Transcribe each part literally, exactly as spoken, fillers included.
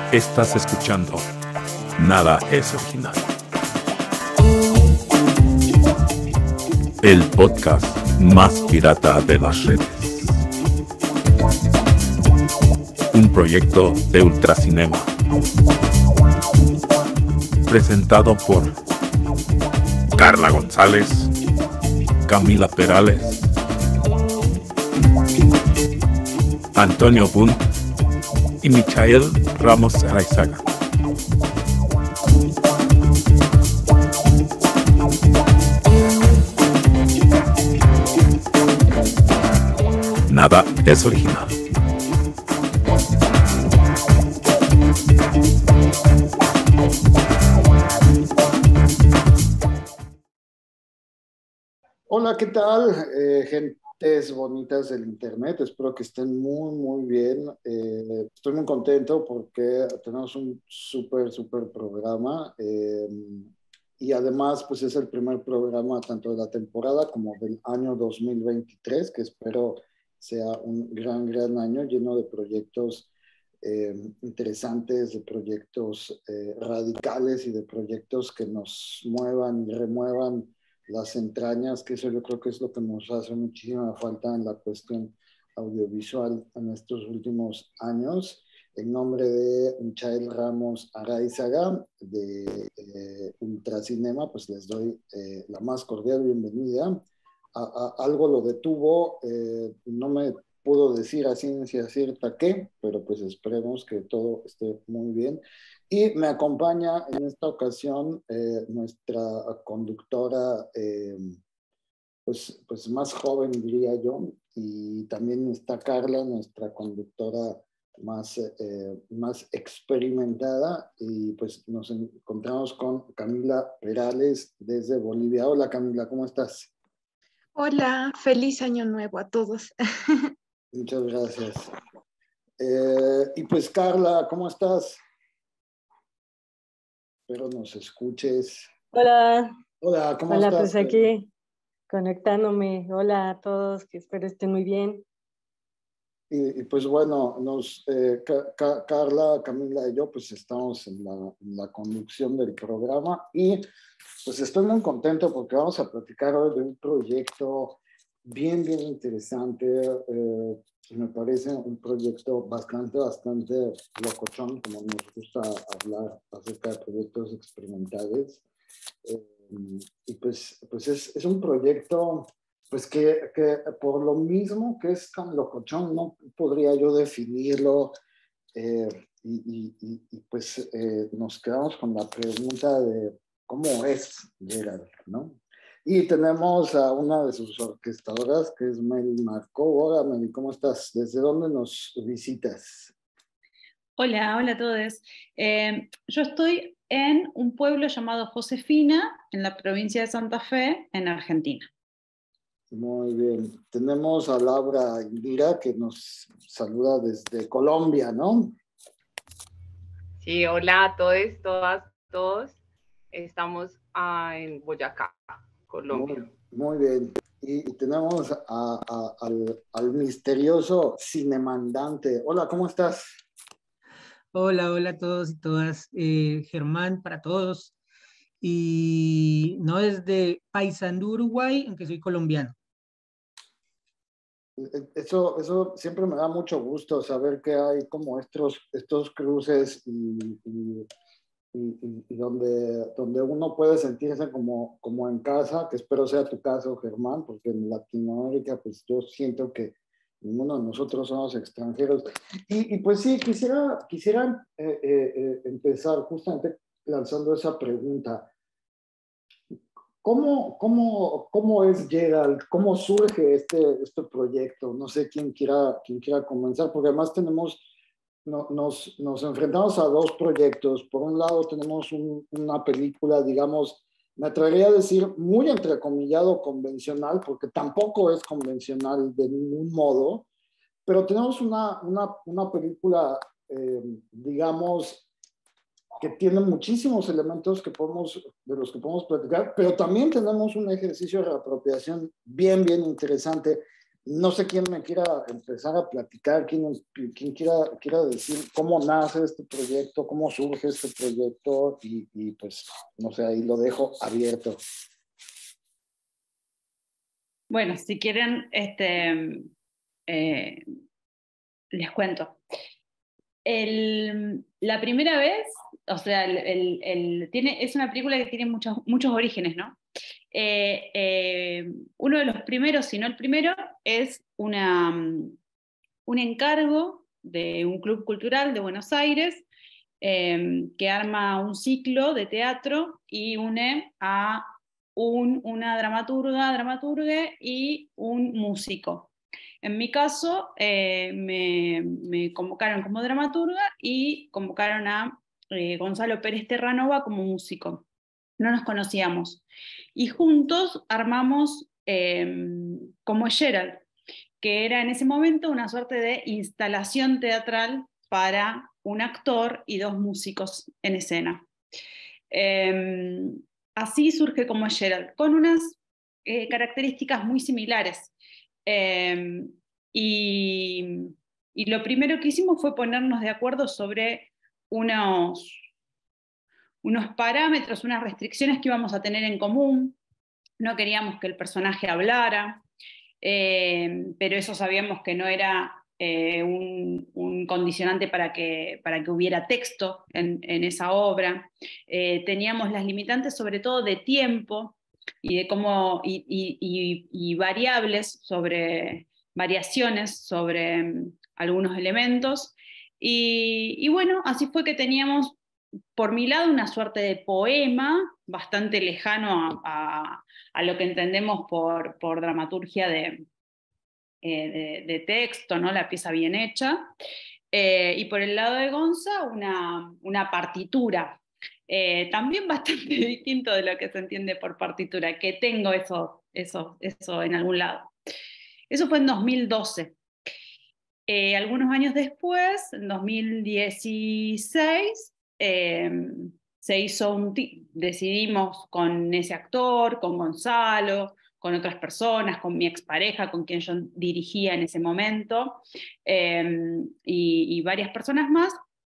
Estás escuchando Nada es Original, el podcast más pirata de las redes. Un proyecto de Ultracinema. Presentado por Carla González, Camila Perales, Antonio Bunt y Michael Ramos Araizaga. Nada es original. Hola, ¿qué tal? Eh, gentes bonitas del internet, espero que estén muy, muy bien. Eh, estoy muy contento porque tenemos un súper, súper programa eh, y además pues es el primer programa tanto de la temporada como del año dos mil veintitrés, que espero sea un gran, gran año lleno de proyectos eh, interesantes, de proyectos eh, radicales y de proyectos que nos muevan y remuevan las entrañas, que eso yo creo que es lo que nos hace muchísima falta en la cuestión audiovisual en estos últimos años. En nombre de Michael Ramos Araizaga de eh, Ultracinema, pues les doy eh, la más cordial bienvenida. A, a, algo lo detuvo, eh, no me pudo decir a ciencia cierta qué, pero pues esperemos que todo esté muy bien. Y me acompaña en esta ocasión eh, nuestra conductora, eh, pues, pues más joven diría yo, y también está Carla, nuestra conductora más, eh, más experimentada, y pues nos encontramos con Camila Perales desde Bolivia. Hola Camila, ¿cómo estás? Hola, feliz año nuevo a todos. Muchas gracias. Eh, y pues Carla, ¿cómo estás? Espero nos escuches. Hola. Hola, ¿cómo Hola, estás? Pues aquí conectándome. Hola a todos, que espero estén muy bien. Y, y pues bueno, nos, eh, Ca Ca Carla, Camila y yo pues estamos en la, en la conducción del programa y pues estoy muy contento porque vamos a platicar hoy de un proyecto bien, bien interesante. Eh, me parece un proyecto bastante, bastante locochón, como nos gusta hablar acerca de proyectos experimentales. Eh, y pues, pues es, es un proyecto pues que, que por lo mismo que es tan locochón, no podría yo definirlo. Eh, y, y, y pues eh, nos quedamos con la pregunta de cómo es Gerald, ¿no? Y tenemos a una de sus orquestadoras, que es Meli Marco. Hola, Meli, ¿cómo estás? ¿Desde dónde nos visitas? Hola, hola a todos. Eh, yo estoy en un pueblo llamado Josefina, en la provincia de Santa Fe, en Argentina. Muy bien. Tenemos a Laura Indira, que nos saluda desde Colombia, ¿no? Sí, hola a todos, todas, todos. Estamos ah, en Boyacá, Colombia. Muy, muy bien. Y, y tenemos a, a, al, al misterioso cinemandante. Hola, ¿cómo estás? Hola, hola a todos y todas. Eh, Germán para todos. Y no es de Paysandú, Uruguay, aunque soy colombiano. Eso, eso siempre me da mucho gusto saber que hay como estos, estos cruces y, y, y, y donde, donde uno puede sentirse como, como en casa, que espero sea tu caso, Germán, porque en Latinoamérica pues yo siento que ninguno de nosotros somos extranjeros. Y, y pues sí, quisiera, quisiera eh, eh, empezar justamente lanzando esa pregunta. ¿Cómo, cómo, ¿Cómo es Gerald? ¿Cómo surge este, este proyecto? No sé quién quiera, quién quiera comenzar, porque además tenemos, no, nos, nos enfrentamos a dos proyectos. Por un lado tenemos un, una película, digamos, me atrevería a decir muy entrecomillado convencional, porque tampoco es convencional de ningún modo, pero tenemos una, una, una película, eh, digamos, que tiene muchísimos elementos que podemos, de los que podemos platicar, pero también tenemos un ejercicio de reapropiación bien, bien interesante. No sé quién me quiera empezar a platicar, quién, quién quiera, quiera decir cómo nace este proyecto, cómo surge este proyecto y, y pues, no sé, ahí lo dejo abierto. Bueno, si quieren, este, eh, les cuento. El, la primera vez, o sea, el, el, el, tiene, es una película que tiene muchos, muchos orígenes, ¿no? Eh, eh, uno de los primeros, si no el primero, es una, un encargo de un club cultural de Buenos Aires eh, que arma un ciclo de teatro y une a un, una dramaturga, dramaturgue y un músico. En mi caso, eh, me, me convocaron como dramaturga y convocaron a eh, Gonzalo Pérez Terranova como músico. No nos conocíamos. Y juntos armamos eh, como Gerald, que era en ese momento una suerte de instalación teatral para un actor y dos músicos en escena. Eh, así surge como Gerald, con unas eh, características muy similares. Eh, y, y lo primero que hicimos fue ponernos de acuerdo sobre unos, unos parámetros, unas restricciones que íbamos a tener en común. No queríamos que el personaje hablara, eh, pero eso sabíamos que no era eh, un, un condicionante para que, para que hubiera texto en, en esa obra. Eh, teníamos las limitantes sobre todo de tiempo y, de cómo, y, y, y, y variables sobre, variaciones sobre um, algunos elementos. Y, y bueno, así fue que teníamos por mi lado una suerte de poema bastante lejano a, a, a lo que entendemos por, por dramaturgia de, eh, de, de texto, ¿no? La pieza bien hecha. Eh, y por el lado de Gonza, una, una partitura, eh, también bastante distinto de lo que se entiende por partitura, que tengo eso, eso, eso en algún lado. Eso fue en dos mil doce. Eh, algunos años después, en dos mil dieciséis, eh, se hizo un decidimos con ese actor, con Gonzalo, con otras personas, con mi expareja, con quien yo dirigía en ese momento, eh, y, y varias personas más,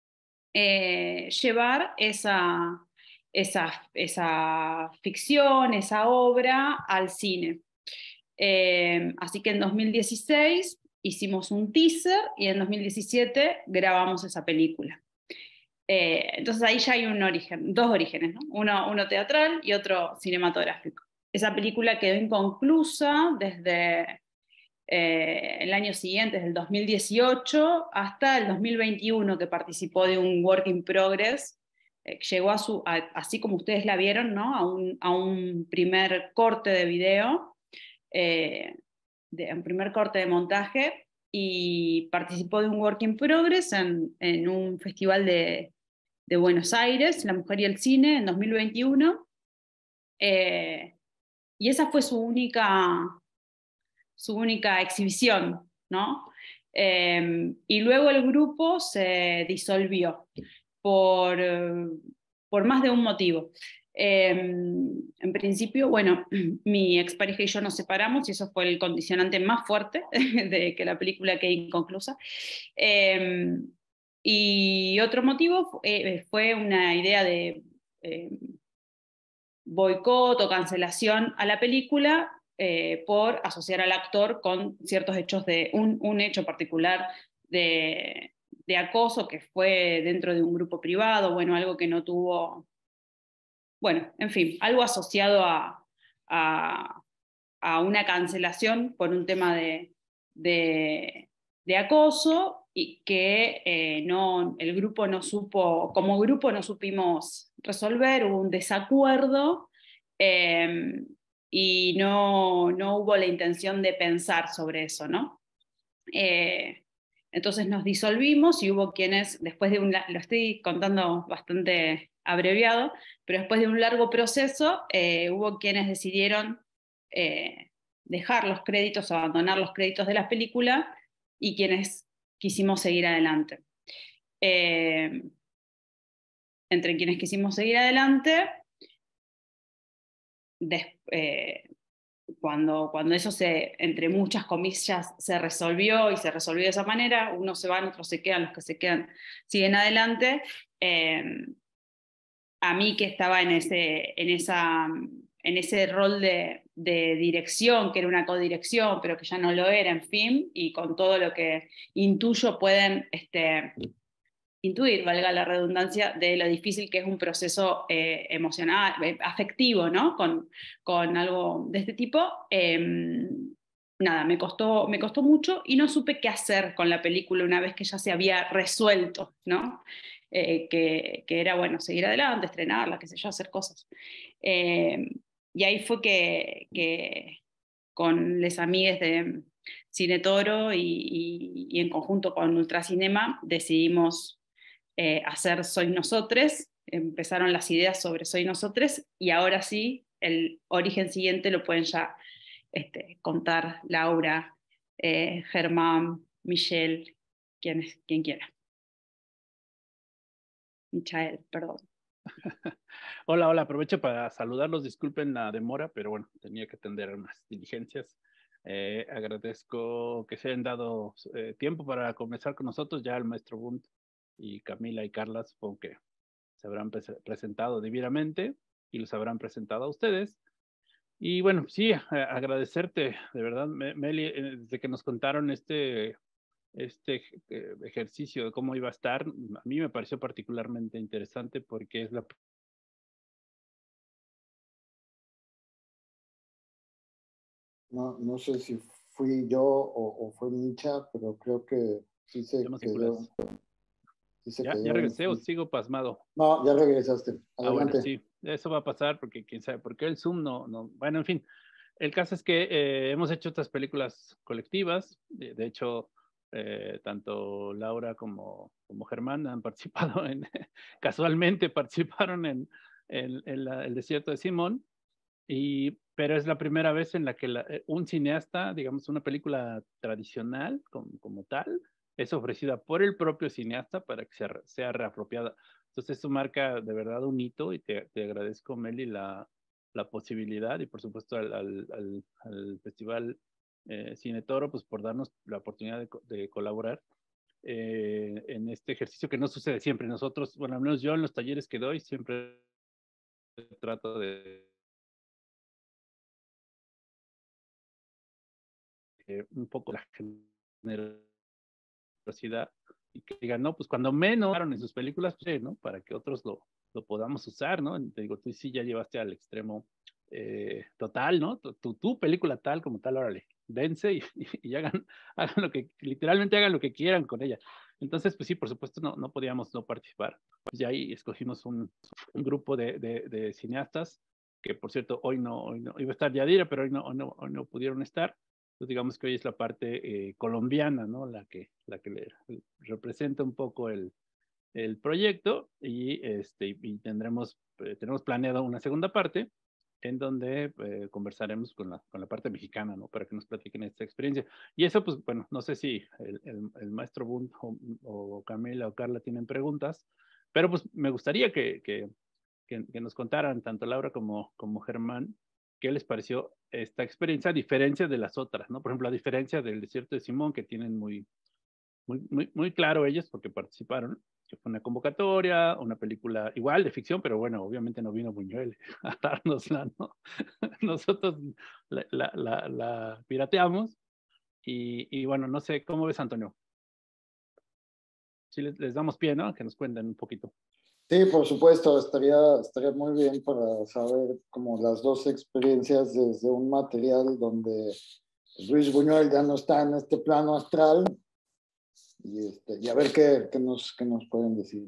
eh, llevar esa, esa, esa ficción, esa obra al cine. Eh, así que en dos mil dieciséis hicimos un teaser y en dos mil diecisiete grabamos esa película. Eh, entonces ahí ya hay un origen, dos orígenes, ¿no? uno, uno teatral y otro cinematográfico. Esa película quedó inconclusa desde eh, el año siguiente, desde el dos mil dieciocho hasta el dos mil veintiuno, que participó de un work in progress. Eh, llegó a su, a, así como ustedes la vieron, ¿no? a, un, a un primer corte de video, eh, de, un primer corte de montaje, y participó de un work in progress en, en un festival de, de Buenos Aires, La Mujer y el Cine, en dos mil veintiuno. Eh, y esa fue su única, su única exhibición, ¿no? Eh, y luego el grupo se disolvió por, por más de un motivo. Eh, en principio, bueno, mi expareja y yo nos separamos y eso fue el condicionante más fuerte de que la película quede inconclusa. Eh, y otro motivo eh, fue una idea de eh, boicot o cancelación a la película eh, por asociar al actor con ciertos hechos de un, un hecho particular de, de acoso que fue dentro de un grupo privado, bueno, algo que no tuvo, bueno, en fin, algo asociado a, a, a una cancelación por un tema de, de, de acoso y que eh, no, el grupo no supo, como grupo no supimos resolver, hubo un desacuerdo eh, y no, no hubo la intención de pensar sobre eso, ¿no? Eh, entonces nos disolvimos y hubo quienes, después de un, lo estoy contando bastante abreviado, pero después de un largo proceso, eh, hubo quienes decidieron eh, dejar los créditos, abandonar los créditos de la película, y quienes quisimos seguir adelante. Eh, entre quienes quisimos seguir adelante, des, eh, cuando, cuando eso se, entre muchas comillas, se resolvió y se resolvió de esa manera, unos se van, otros se quedan, los que se quedan siguen adelante. Eh, a mí que estaba en ese, en esa, en ese rol de, de dirección, que era una codirección, pero que ya no lo era, en fin, y con todo lo que intuyo pueden este, intuir, valga la redundancia, de lo difícil que es un proceso eh, emocional, eh, afectivo, ¿no? Con, con algo de este tipo. Eh, nada, me costó, me costó mucho y no supe qué hacer con la película una vez que ya se había resuelto, ¿no? Eh, que, que era, bueno, seguir adelante, estrenarla, qué sé yo, hacer cosas. Eh, y ahí fue que, que con les amigues de Cine Toro y, y, y en conjunto con Ultracinema decidimos Eh, hacer Soy Nosotres, empezaron las ideas sobre Soy Nosotres y ahora sí, el origen siguiente lo pueden ya este, contar Laura, eh, Germán, Michelle, quien, es, quien quiera. Michael, perdón. Hola, hola, aprovecho para saludarlos, disculpen la demora, pero bueno, tenía que atender unas diligencias. Eh, agradezco que se hayan dado eh, tiempo para conversar con nosotros, ya el maestro Bunt y Camila y Carla supongo que se habrán pre presentado debidamente y los habrán presentado a ustedes. Y bueno, sí, a agradecerte, de verdad, Meli, eh, desde que nos contaron este, este eh, ejercicio de cómo iba a estar, a mí me pareció particularmente interesante porque es la... No, no sé si fui yo o, o fue Micha, pero creo que sí se quedó. Sí se ¿Ya, quedó ¿Ya regresé en... o sigo pasmado? No, ya regresaste. Adelante. Ah, bueno, sí, eso va a pasar porque quién sabe por qué el Zoom no, no... Bueno, en fin, el caso es que eh, hemos hecho otras películas colectivas, de, de hecho, eh, tanto Laura como, como Germán han participado en, casualmente participaron en, en, en la, El Desierto de Simón, y, pero es la primera vez en la que la, un cineasta, digamos, una película tradicional como, como tal, es ofrecida por el propio cineasta para que sea, sea reapropiada. Entonces eso marca de verdad un hito y te, te agradezco, Meli, la, la posibilidad y por supuesto al, al, al, al Festival eh, Cine Toro, pues por darnos la oportunidad de, de colaborar eh, en este ejercicio que no sucede siempre. Nosotros, bueno, al menos yo en los talleres que doy siempre trato de eh, un poco la generosidad y que digan, no, pues cuando menos en sus películas, pues, ¿no? Para que otros lo, lo podamos usar, ¿no? Te digo, tú sí ya llevaste al extremo eh, total, ¿no? Tu, tu, tu película tal como tal, órale, dense y, y, y hagan, hagan lo que, literalmente hagan lo que quieran con ella. Entonces, pues sí, por supuesto, no, no podíamos no participar. Pues ya ahí escogimos un, un grupo de, de, de cineastas, que por cierto, hoy no, hoy no, iba a estar Yadira, pero hoy no, hoy no, hoy no pudieron estar. Entonces, digamos que hoy es la parte eh, colombiana, ¿no? La que, la que le, le representa un poco el, el proyecto y, este, y tendremos, eh, tenemos planeado una segunda parte en donde eh, conversaremos con la, con la parte mexicana, ¿no? Para que nos platiquen esta experiencia. Y eso, pues, bueno, no sé si el, el, el maestro Bunt o, o Camila o Carla tienen preguntas, pero pues me gustaría que, que, que, que nos contaran, tanto Laura como, como Germán, qué les pareció esta experiencia, a diferencia de las otras, ¿no? Por ejemplo, a diferencia del Desierto de Simón, que tienen muy, muy, muy, muy claro ellos, porque participaron, que fue una convocatoria, una película igual de ficción, pero bueno, obviamente no vino Buñuel a dárnosla, ¿no? Nosotros la, la, la, la pirateamos y, y bueno, no sé, ¿cómo ves, Antonio? Si les, les damos pie, ¿no? Que nos cuenten un poquito. Sí, por supuesto, estaría, estaría muy bien para saber como las dos experiencias desde un material donde Luis Buñuel ya no está en este plano astral y, este, y a ver qué, qué, nos, qué nos pueden decir.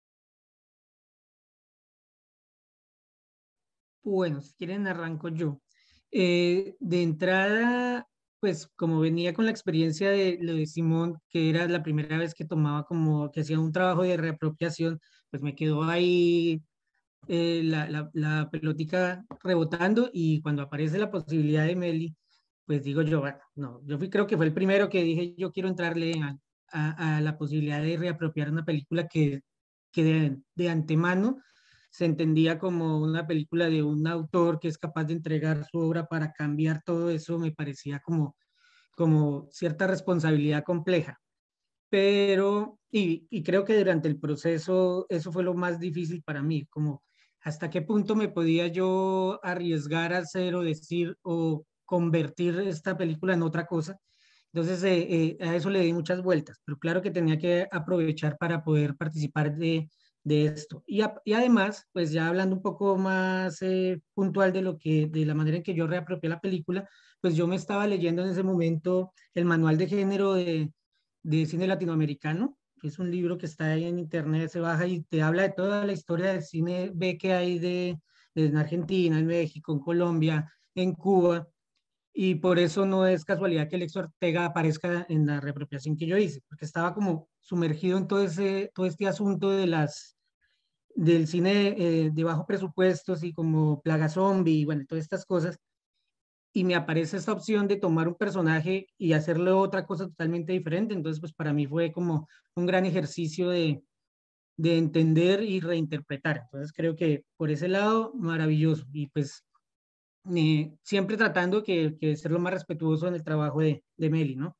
Bueno, si quieren arranco yo. Eh, de entrada, pues como venía con la experiencia de lo de Simón, que era la primera vez que tomaba como, que hacía un trabajo de reapropiación, pues me quedó ahí eh, la, la, la pelotica rebotando y cuando aparece la posibilidad de Meli, pues digo yo, bueno, no, yo fui, creo que fue el primero que dije, yo quiero entrarle a, a, a la posibilidad de reapropiar una película que, que de, de antemano se entendía como una película de un autor que es capaz de entregar su obra para cambiar todo eso, me parecía como, como cierta responsabilidad compleja. Pero, y, y creo que durante el proceso eso fue lo más difícil para mí, como hasta qué punto me podía yo arriesgar a hacer o decir o convertir esta película en otra cosa. Entonces, eh, eh, a eso le di muchas vueltas, pero claro que tenía que aprovechar para poder participar de, de esto. Y, a- y además, pues ya hablando un poco más eh, puntual de lo que, de la manera en que yo reapropié la película, pues yo me estaba leyendo en ese momento el manual de género de, de cine latinoamericano, que es un libro que está ahí en internet, se baja y te habla de toda la historia del cine B que hay de, de en Argentina, en México, en Colombia, en Cuba. Y por eso no es casualidad que Alex Ortega aparezca en la reapropiación que yo hice, porque estaba como sumergido en todo, ese, todo este asunto de las, del cine eh, de bajo presupuestos y como Plaga Zombie y bueno, todas estas cosas. Y me aparece esta opción de tomar un personaje y hacerle otra cosa totalmente diferente. Entonces, pues para mí fue como un gran ejercicio de, de entender y reinterpretar. Entonces, creo que por ese lado, maravilloso. Y pues eh, siempre tratando que, que ser lo más respetuoso en el trabajo de, de Meli, ¿no?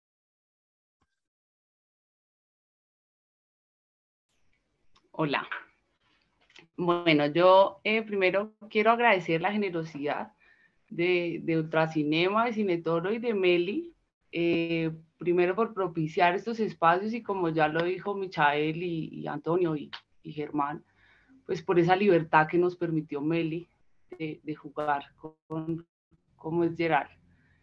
Hola. Bueno, yo eh, primero quiero agradecer la generosidad de, de Ultracinema, de Cinetoro y de Meli, eh, primero por propiciar estos espacios y como ya lo dijo Michael y, y Antonio y, y Germán, pues por esa libertad que nos permitió Meli de, de jugar con cómo es Gerald.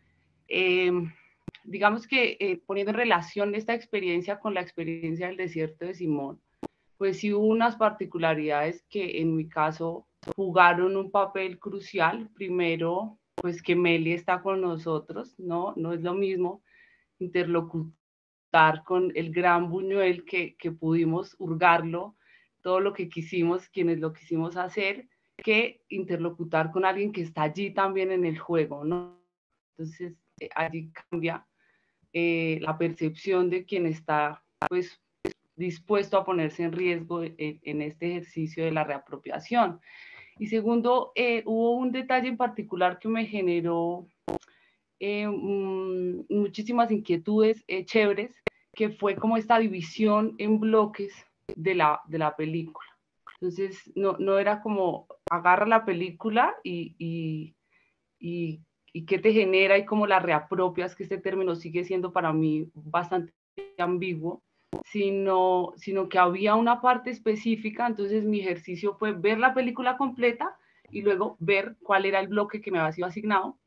Eh, digamos que eh, poniendo en relación esta experiencia con la experiencia del desierto de Simón, pues sí hubo unas particularidades que en mi caso jugaron un papel crucial. Primero, pues que Meli está con nosotros, ¿no? No es lo mismo interlocutar con el gran Buñuel que, que pudimos hurgarlo, todo lo que quisimos, quienes lo quisimos hacer, que interlocutar con alguien que está allí también en el juego, ¿no? Entonces, eh, allí cambia eh, la percepción de quien está, pues, dispuesto a ponerse en riesgo en, en este ejercicio de la reapropiación. Y segundo, eh, hubo un detalle en particular que me generó eh, mm, muchísimas inquietudes eh, chéveres, que fue como esta división en bloques de la, de la película. Entonces, no, no era como agarra la película y, y, y, y qué te genera y cómo la reapropias, que este término sigue siendo para mí bastante ambiguo, sino, sino que había una parte específica. Entonces mi ejercicio fue ver la película completa y luego ver cuál era el bloque que me había sido asignado.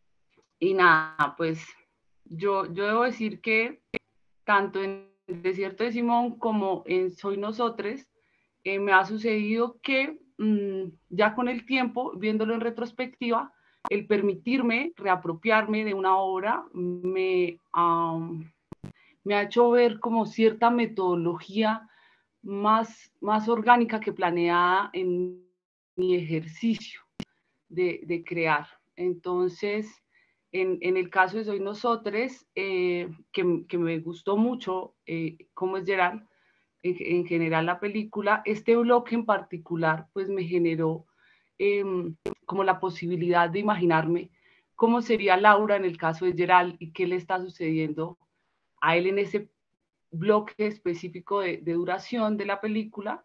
Y nada, pues yo, yo debo decir que tanto en El Desierto de Simón como en Soy Nosotres, eh, me ha sucedido que mmm, ya con el tiempo, viéndolo en retrospectiva, el permitirme reapropiarme de una obra me, um, me ha hecho ver como cierta metodología más, más orgánica que planeada en mi ejercicio de, de crear. Entonces, en, en, el caso de Soy Nosotres, eh, que, que, me gustó mucho eh, cómo es Gerald, en, en, general la película, este bloque en particular, pues me generó eh, como la posibilidad de imaginarme cómo sería Laura en el caso de Gerald y qué le está sucediendo a él en ese bloque específico de, de duración de la película.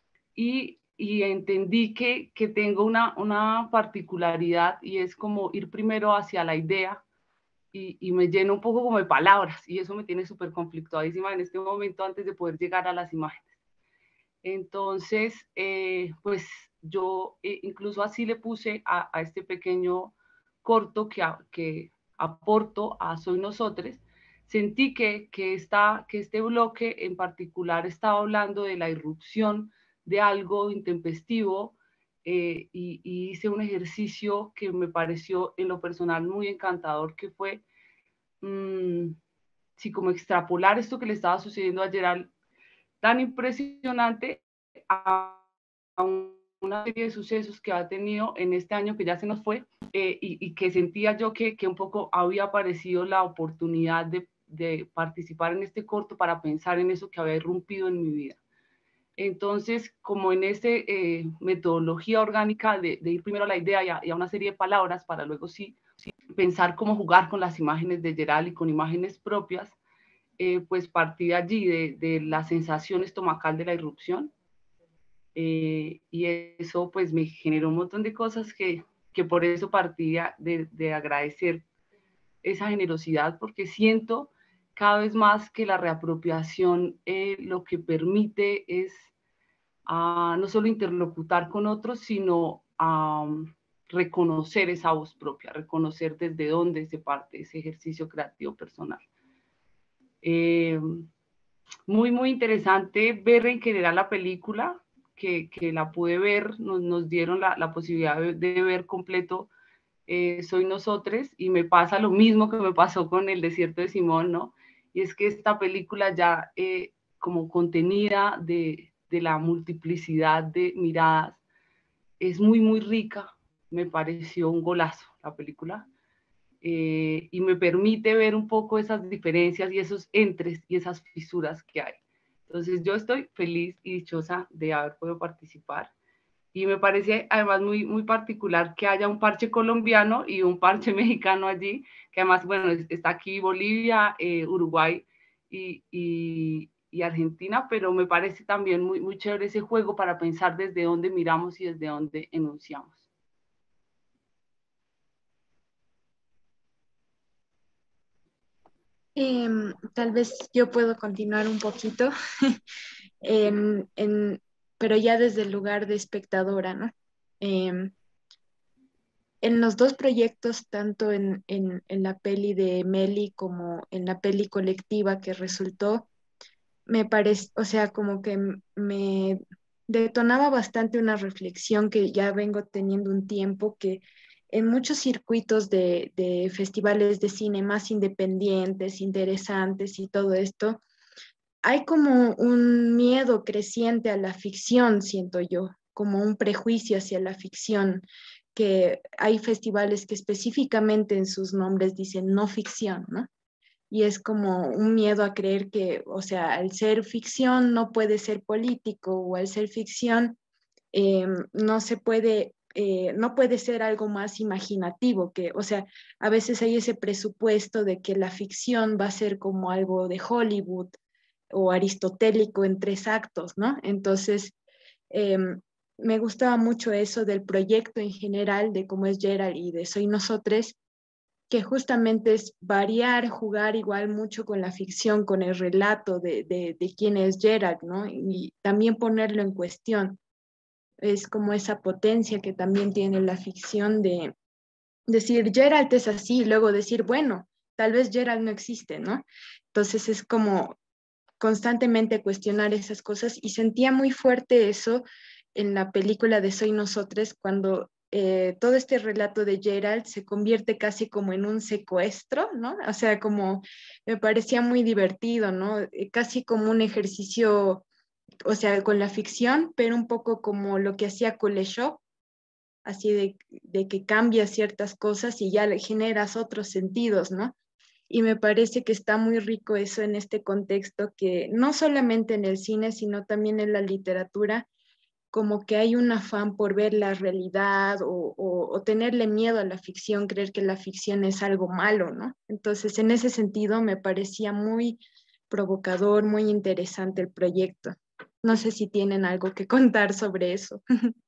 Y, y entendí que, que tengo una, una particularidad y es como ir primero hacia la idea y, y me lleno un poco como de palabras y eso me tiene súper conflictuadísima en este momento antes de poder llegar a las imágenes. Entonces, eh, pues yo eh, incluso así le puse a, a este pequeño corto que, a, que aporto a Soy Nosotres. Sentí que, que, esta, que este bloque en particular estaba hablando de la irrupción de algo intempestivo eh, y, y hice un ejercicio que me pareció en lo personal muy encantador, que fue mmm, sí, como extrapolar esto que le estaba sucediendo a Gerald tan impresionante a, a una serie de sucesos que ha tenido en este año que ya se nos fue eh, y, y que sentía yo que, que un poco había aparecido la oportunidad de, de participar en este corto para pensar en eso que había irrumpido en mi vida. Entonces, como en esta eh, metodología orgánica de, de ir primero a la idea y a, y a una serie de palabras para luego sí, sí pensar cómo jugar con las imágenes de Gerald y con imágenes propias, eh, pues partí de allí, de, de la sensación estomacal de la irrupción. Eh, y eso pues me generó un montón de cosas que, que por eso partía de, de agradecer esa generosidad, porque siento cada vez más que la reapropiación eh, lo que permite es uh, no solo interlocutar con otros, sino um, reconocer esa voz propia, reconocer desde dónde se parte ese ejercicio creativo personal. Eh, muy, muy interesante ver en general la película, que, que la pude ver, nos, nos dieron la, la posibilidad de, de ver completo eh, Soy Nosotros, y me pasa lo mismo que me pasó con El Desierto de Simón, ¿no? Y es que esta película ya eh, como contenida de, de la multiplicidad de miradas, es muy, muy rica, me pareció un golazo la película. Eh, y me permite ver un poco esas diferencias y esos entres y esas fisuras que hay. Entonces yo estoy feliz y dichosa de haber podido participar, y me parece además muy, muy particular que haya un parche colombiano y un parche mexicano allí, que además, bueno, está aquí Bolivia, eh, Uruguay y, y, y Argentina, pero me parece también muy, muy chévere ese juego para pensar desde dónde miramos y desde dónde enunciamos. Eh, tal vez yo puedo continuar un poquito, en, en, pero ya desde el lugar de espectadora, ¿no? Eh, en los dos proyectos, tanto en, en, en la peli de Meli como en la peli colectiva que resultó, me parece, o sea, como que me detonaba bastante una reflexión que ya vengo teniendo un tiempo, que en muchos circuitos de, de festivales de cine más independientes, interesantes y todo esto, hay como un miedo creciente a la ficción, siento yo, como un prejuicio hacia la ficción, que hay festivales que específicamente en sus nombres dicen no ficción, ¿no? Y es como un miedo a creer que, o sea, al ser ficción no puede ser político, o al ser ficción eh, no se puede, eh, no puede ser algo más imaginativo, que, o sea, a veces hay ese presupuesto de que la ficción va a ser como algo de Hollywood o aristotélico en tres actos, ¿no? Entonces, eh, me gustaba mucho eso del proyecto en general, de cómo es Gerald y de Soy Nosotros, que justamente es variar, jugar igual mucho con la ficción, con el relato de, de, de quién es Gerald, ¿no? Y también ponerlo en cuestión. Es como esa potencia que también tiene la ficción de decir, Gerald es así, y luego decir, bueno, tal vez Gerald no existe, ¿no? Entonces es como constantemente cuestionar esas cosas, y sentía muy fuerte eso en la película de Soy Nosotros, cuando eh, todo este relato de Gerald se convierte casi como en un secuestro, ¿no? O sea, como me parecía muy divertido, ¿no? Eh, casi como un ejercicio, o sea, con la ficción, pero un poco como lo que hacía Kuleshov, así de, de que cambias ciertas cosas y ya le generas otros sentidos, ¿no? Y me parece que está muy rico eso en este contexto, que no solamente en el cine, sino también en la literatura, como que hay un afán por ver la realidad, o, o, o tenerle miedo a la ficción, creer que la ficción es algo malo, ¿no? Entonces, en ese sentido, me parecía muy provocador, muy interesante el proyecto. No sé si tienen algo que contar sobre eso.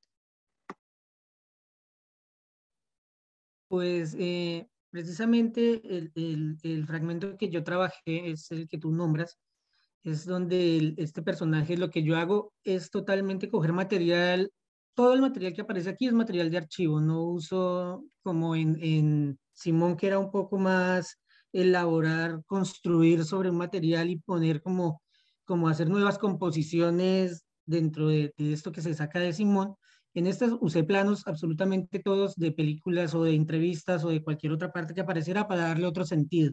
Pues eh, precisamente el, el, el fragmento que yo trabajé es el que tú nombras, es donde el- este personaje, lo que yo hago es totalmente coger material, todo el material que aparece aquí es material de archivo, no uso como en, en Simón, que era un poco más elaborar, construir sobre un material y poner como, como hacer nuevas composiciones dentro de, de esto que se saca de Simón. En estas usé planos absolutamente todos de películas o de entrevistas o de cualquier otra parte que apareciera para darle otro sentido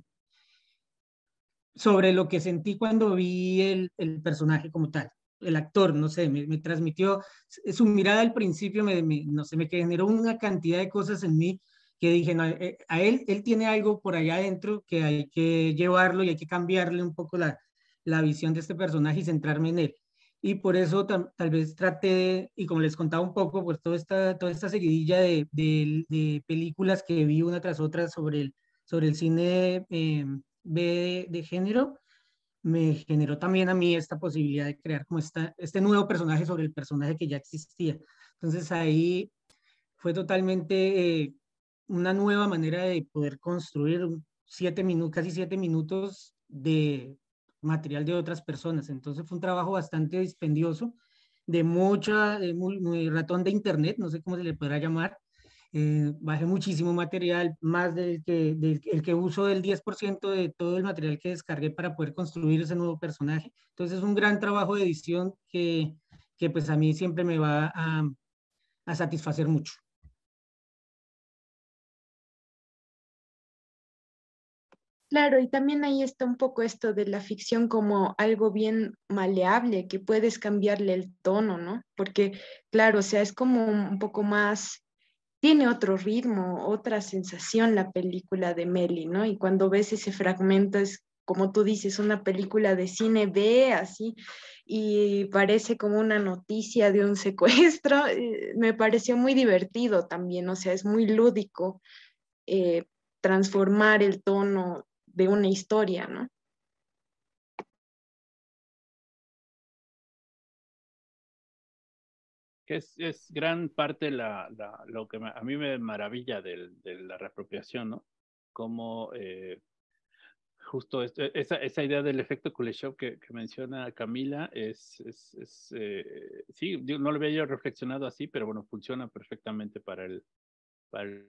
sobre lo que sentí cuando vi el, el personaje como tal. El actor, no sé, me, me transmitió su mirada al principio, me, me, no sé, me generó una cantidad de cosas en mí que dije, no, eh, a él, él tiene algo por allá adentro que hay que llevarlo y hay que cambiarle un poco la, la visión de este personaje y centrarme en él. y por eso tam- tal vez traté, de- y como les contaba un poco, pues toda esta, toda esta seguidilla de, de- de películas que vi una tras otra sobre el, sobre el cine eh, B de, de género, me generó también a mí esta posibilidad de crear como esta, este nuevo personaje sobre el personaje que ya existía. Entonces ahí fue totalmente eh, una nueva manera de poder construir un siete minutos, casi siete minutos de material de otras personas. Entonces fue un trabajo bastante dispendioso, de mucha, de muy, muy ratón de internet, no sé cómo se le podrá llamar. Eh, bajé muchísimo material, más del que, del el que uso del diez por ciento de todo el material que descargué para poder construir ese nuevo personaje. Entonces es un gran trabajo de edición que, que pues a mí siempre me va a, a satisfacer mucho. Claro, y también ahí está un poco esto de la ficción como algo bien maleable, que puedes cambiarle el tono, ¿no? Porque, claro, o sea, es como un poco más, tiene otro ritmo, otra sensación la película de Meli, ¿no? Y cuando ves ese fragmento es, como tú dices, una película de cine B, así, y parece como una noticia de un secuestro. eh, Me pareció muy divertido también, o sea, es muy lúdico eh, transformar el tono de una historia, ¿no? Que es, es gran parte la, la- lo que me- a mí me maravilla del- de la reapropiación, ¿no? Como eh, justo este- esa, esa idea del efecto Kuleshov que, que menciona Camila es, es, es, eh, sí, digo, no lo había yo reflexionado así, pero bueno, funciona perfectamente para el, para el-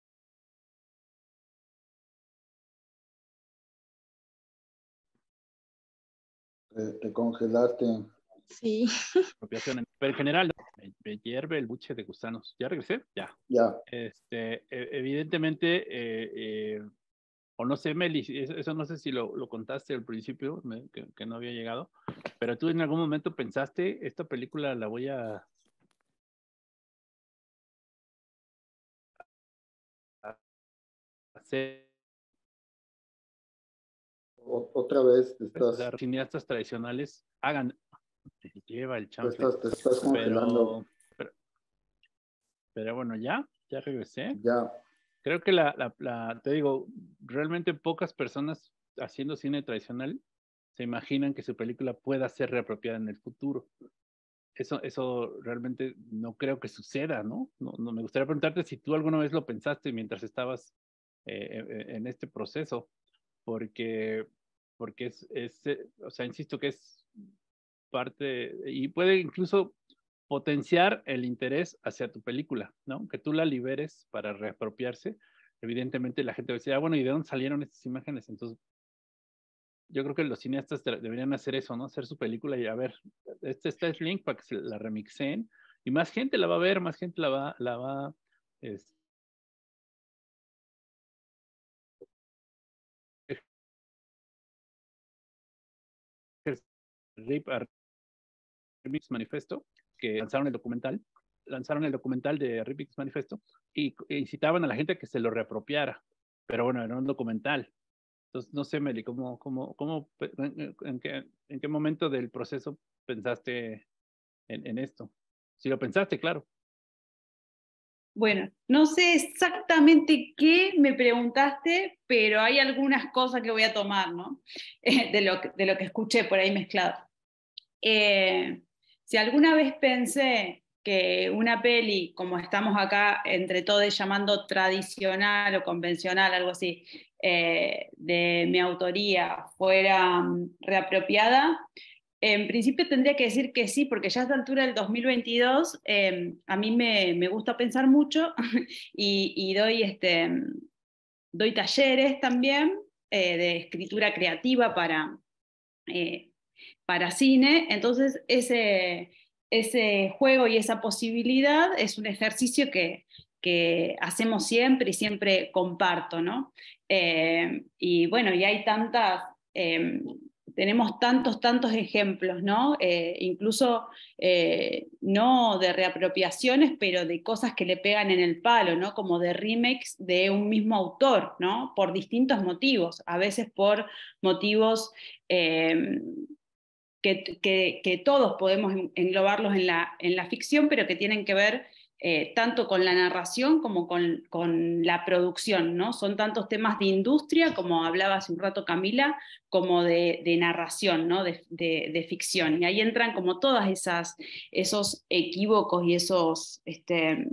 Te, te congelaste. Sí. apropiación. Pero en general, ¿no? me, me hierve el buche de gusanos. ¿Ya regresé? Ya. Ya. Este, e- evidentemente, eh, eh, o no sé, Meli, si- eso, eso no sé si lo, lo contaste al principio, me- que, que no había llegado, pero tú en algún momento pensaste, esta película la voy a, a hacer, O- otra vez te o estás, sea, cineastas tradicionales hagan, lleva el te chanfle, estás, te estás congelando. pero, pero, pero bueno, ya, ya regresé. Ya. Creo que la, la, la, te digo, realmente pocas personas haciendo cine tradicional se imaginan que su película pueda ser reapropiada en el futuro. Eso, eso realmente no creo que suceda, ¿no? No, no me gustaría preguntarte si tú alguna vez lo pensaste mientras estabas eh, en, en este proceso, porque, porque es, es, eh, o sea, insisto que es parte y puede incluso potenciar el interés hacia tu película, ¿no? Que tú la liberes para reapropiarse. Evidentemente la gente va a decir, ah, bueno, ¿y de dónde salieron estas imágenes? Entonces, yo creo que los cineastas deberían hacer eso, ¿no? Hacer su película y a ver, este está el link para que se la remixen y más gente la va a ver, más gente la va, la va, es, RIP a Remix Manifesto, que lanzaron el documental, lanzaron el documental de Remix Manifesto y e incitaban a la gente a que se lo reapropiara, pero bueno, era un documental. Entonces, no sé, Meli, ¿cómo, cómo, cómo, en, en qué, en qué momento del proceso pensaste en, en esto? Si lo pensaste, claro. Bueno, no sé exactamente qué me preguntaste, pero hay algunas cosas que voy a tomar, ¿no? Eh, de, lo, que- de lo que escuché por ahí mezclado. Eh, si alguna vez pensé que una peli, como estamos acá entre todos llamando tradicional o convencional, algo así, eh, de mi autoría, fuera mm, reapropiada, en principio tendría que decir que sí, porque ya a esta altura del dos mil veintidós eh, a mí me, me gusta pensar mucho y, y doy, este, doy talleres también eh, de escritura creativa para, eh, para cine, entonces ese, ese juego y esa posibilidad es un ejercicio que, que hacemos siempre y siempre comparto, ¿no? Eh, y bueno, y hay tantas... Eh, tenemos tantos, tantos ejemplos, ¿no? Eh, incluso eh, no de reapropiaciones, pero de cosas que le pegan en el palo, ¿no? Como de remakes de un mismo autor, ¿no? Por distintos motivos, a veces por motivos eh, que, que, que todos podemos englobarlos en la, en la ficción, pero que tienen que ver eh, tanto con la narración como con, con la producción, ¿no? Son tantos temas de industria, como hablaba hace un rato Camila, como de, de narración, ¿no? de, de, de ficción. Y ahí entran como todas esas, esos equívocos y esos... Este,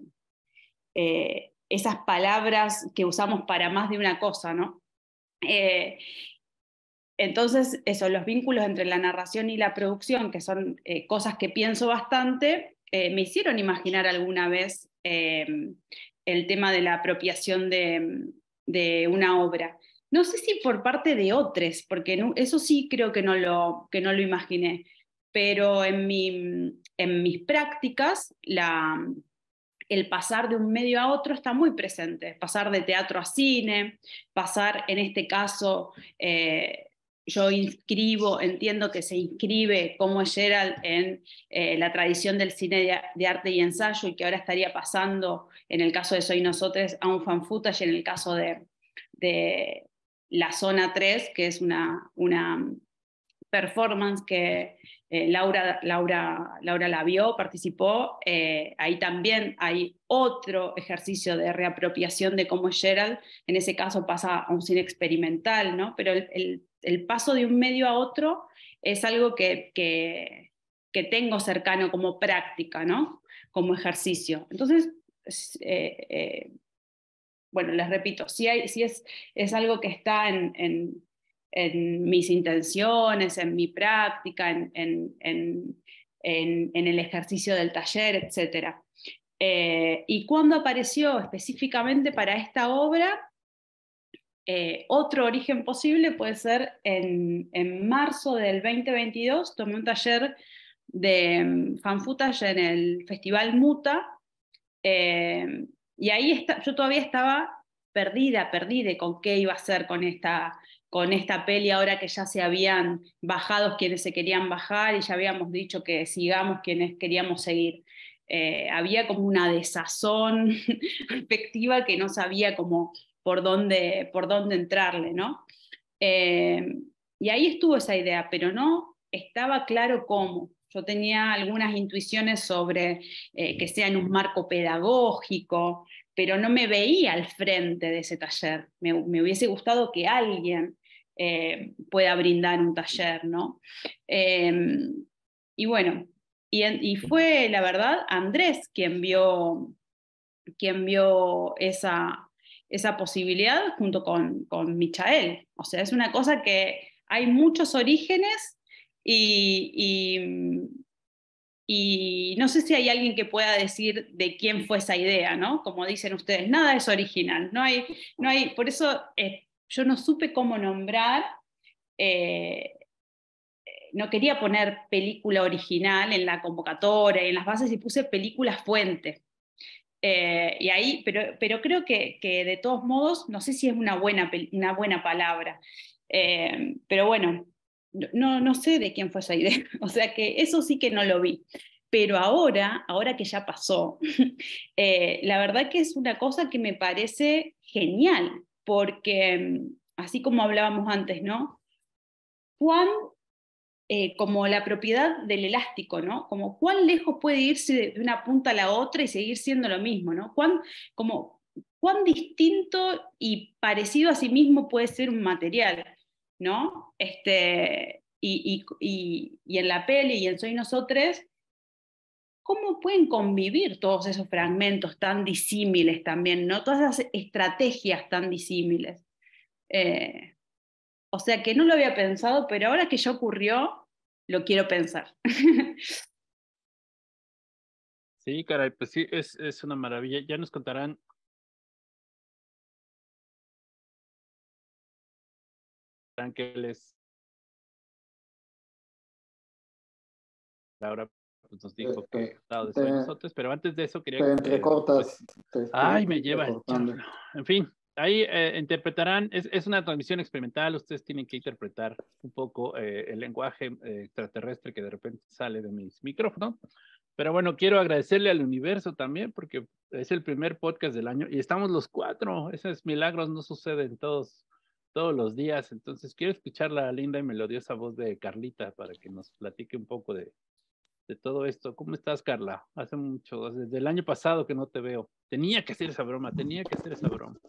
eh, esas palabras que usamos para más de una cosa, ¿no? Eh, entonces, eso, los vínculos entre la narración y la producción, que son eh, cosas que pienso bastante, eh, me hicieron imaginar alguna vez eh, el tema de la apropiación de, de una obra. No sé si por parte de otros, porque no, eso sí creo que no lo, que no lo imaginé, pero en, mi, en mis prácticas, la... el pasar de un medio a otro está muy presente, pasar de teatro a cine, pasar en este caso, eh, yo inscribo, entiendo que se inscribe como Gerald en eh, la tradición del cine de, de arte y ensayo y que ahora estaría pasando, en el caso de Soy Nosotres, a un fan footage, en el caso de, de La Zona tres, que es una, una performance que eh, Laura, Laura, Laura la vio, participó, eh, ahí también hay otro ejercicio de reapropiación de cómo es Gerald, en ese caso pasa a un cine experimental, ¿no? Pero el, el, el paso de un medio a otro es algo que, que, que tengo cercano como práctica, ¿no? Como ejercicio. Entonces, eh, eh, bueno, les repito, sí, hay, sí es, es algo que está en... en en mis intenciones, en mi práctica, en, en, en, en, en el ejercicio del taller, etcétera. Eh, y cuando apareció específicamente para esta obra, eh, otro origen posible puede ser en, en marzo del veinte veintidós, tomé un taller de fan footage en el Festival Muta, eh, y ahí está, yo todavía estaba perdida, perdida con qué iba a hacer con esta, con esta peli, ahora que ya se habían bajado quienes se querían bajar y ya habíamos dicho que sigamos quienes queríamos seguir. Eh, había como una desazón afectiva que no sabía cómo, por, dónde, por dónde entrarle, ¿no? Eh, y ahí estuvo esa idea, pero no estaba claro cómo. Yo tenía algunas intuiciones sobre eh, que sea en un marco pedagógico, pero no me veía al frente de ese taller. Me, me hubiese gustado que alguien eh, pueda brindar un taller, ¿no? Eh, y bueno, y, y fue, la verdad, Andrés quien vio, quien vio esa, esa posibilidad junto con, con Michael. O sea, es una cosa que hay muchos orígenes y, y, y no sé si hay alguien que pueda decir de quién fue esa idea, ¿no? Como dicen ustedes, nada es original. No hay, no hay, por eso eh, yo no supe cómo nombrar, eh, no quería poner película original en la convocatoria y en las bases y puse película fuente. Eh, y ahí, pero, pero creo que, que de todos modos, no sé si es una buena, una buena palabra, eh, pero bueno, no, no sé de quién fue esa idea, o sea que eso sí que no lo vi. Pero ahora, ahora que ya pasó, eh, la verdad que es una cosa que me parece genial, porque así como hablábamos antes, ¿no? Cuán Eh, como la propiedad del elástico, ¿no? Como cuán lejos puede irse de una punta a la otra y seguir siendo lo mismo, ¿no? Cuán, como, cuán distinto y parecido a sí mismo puede ser un material, ¿no? Este, y, y, y, y en la peli y en Soy Nosotres, ¿cómo pueden convivir todos esos fragmentos tan disímiles también, ¿no? Todas esas estrategias tan disímiles. Eh, O sea que no lo había pensado, pero ahora que ya ocurrió, lo quiero pensar. Sí, caray, pues sí, es, es una maravilla. Ya nos contarán que les... Laura pues, nos dijo Eh, que eh, lado de te- Soy Nosotros, pero antes de eso quería... Te eh, entrecortas. pues, te estoy ay, me lleva el entrecortando. diablo. En fin, ahí eh, interpretarán, es, es una transmisión experimental, ustedes tienen que interpretar un poco eh, el lenguaje eh, extraterrestre que de repente sale de mis micrófonos. Pero bueno, quiero agradecerle al universo también, porque es el primer podcast del año y estamos los cuatro. Esos milagros no suceden todos, todos los días. Entonces quiero escuchar la linda y melodiosa voz de Carlita para que nos platique un poco de, de todo esto. ¿Cómo estás, Carla? Hace mucho, desde el año pasado que no te veo. Tenía que hacer esa broma, tenía que hacer esa broma.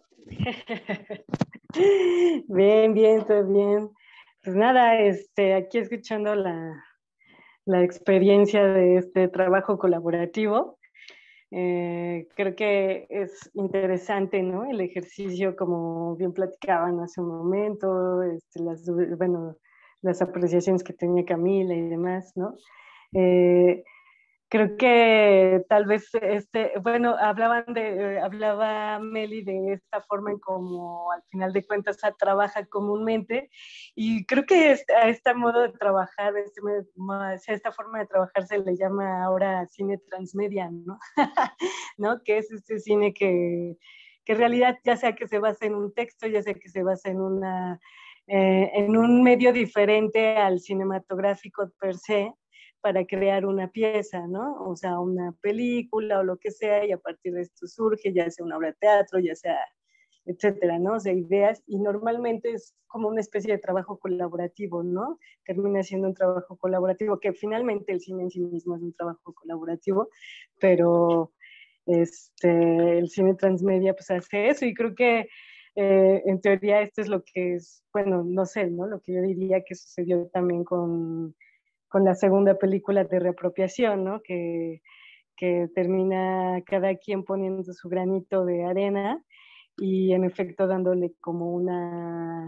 Bien, bien, todo bien. Pues nada, este, aquí escuchando la, la experiencia de este trabajo colaborativo. Eh, creo que es interesante, ¿no? El ejercicio, como bien platicaban hace un momento, este, las, bueno, las apreciaciones que tenía Camila y demás, ¿no? Eh, Creo que tal vez, este, bueno, hablaban de, eh, hablaba Meli de esta forma en como al final de cuentas se trabaja comúnmente, y creo que este, a este modo de trabajar, este, a esta forma de trabajar se le llama ahora cine transmedia, ¿no? ¿No? Que es este cine que, que en realidad ya sea que se basa en un texto, ya sea que se basa en una, eh, en un medio diferente al cinematográfico per se, para crear una pieza, ¿no? O sea, una película o lo que sea, y a partir de esto surge, ya sea una obra de teatro, ya sea, etcétera, ¿no? O sea, ideas, y normalmente es como una especie de trabajo colaborativo, ¿no? Termina siendo un trabajo colaborativo, que finalmente el cine en sí mismo es un trabajo colaborativo, pero este, el cine transmedia pues hace eso, y creo que eh, en teoría esto es lo que es, bueno, no sé, ¿no? Lo que yo diría que sucedió también con con la segunda película de reapropiación, ¿no? Que, que termina cada quien poniendo su granito de arena y en efecto dándole como una,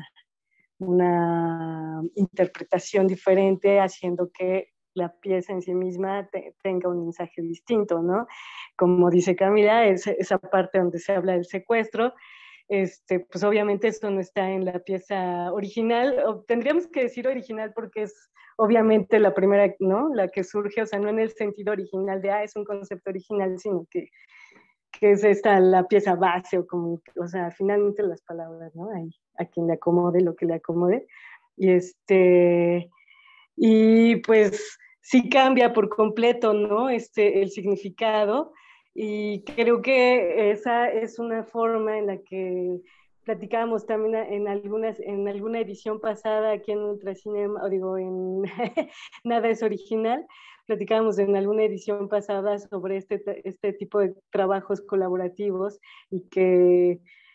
una interpretación diferente, haciendo que la pieza en sí misma te, tenga un mensaje distinto, ¿no? Como dice Camila, es, esa parte donde se habla del secuestro, este, pues obviamente esto no está en la pieza original, o tendríamos que decir original porque es obviamente la primera, ¿no? La que surge, o sea, no en el sentido original de, ah, es un concepto original, sino que, que es esta la pieza base, o como, o sea, finalmente las palabras, ¿no? Ahí, a quien le acomode lo que le acomode. Y este, y pues sí cambia por completo, ¿no? Este, el significado, y creo que esa es una forma en la que platicábamos también en, algunas, en alguna edición pasada aquí en Ultracinema, o digo, en Nada es Original, platicábamos en alguna edición pasada sobre este, este tipo de trabajos colaborativos, y que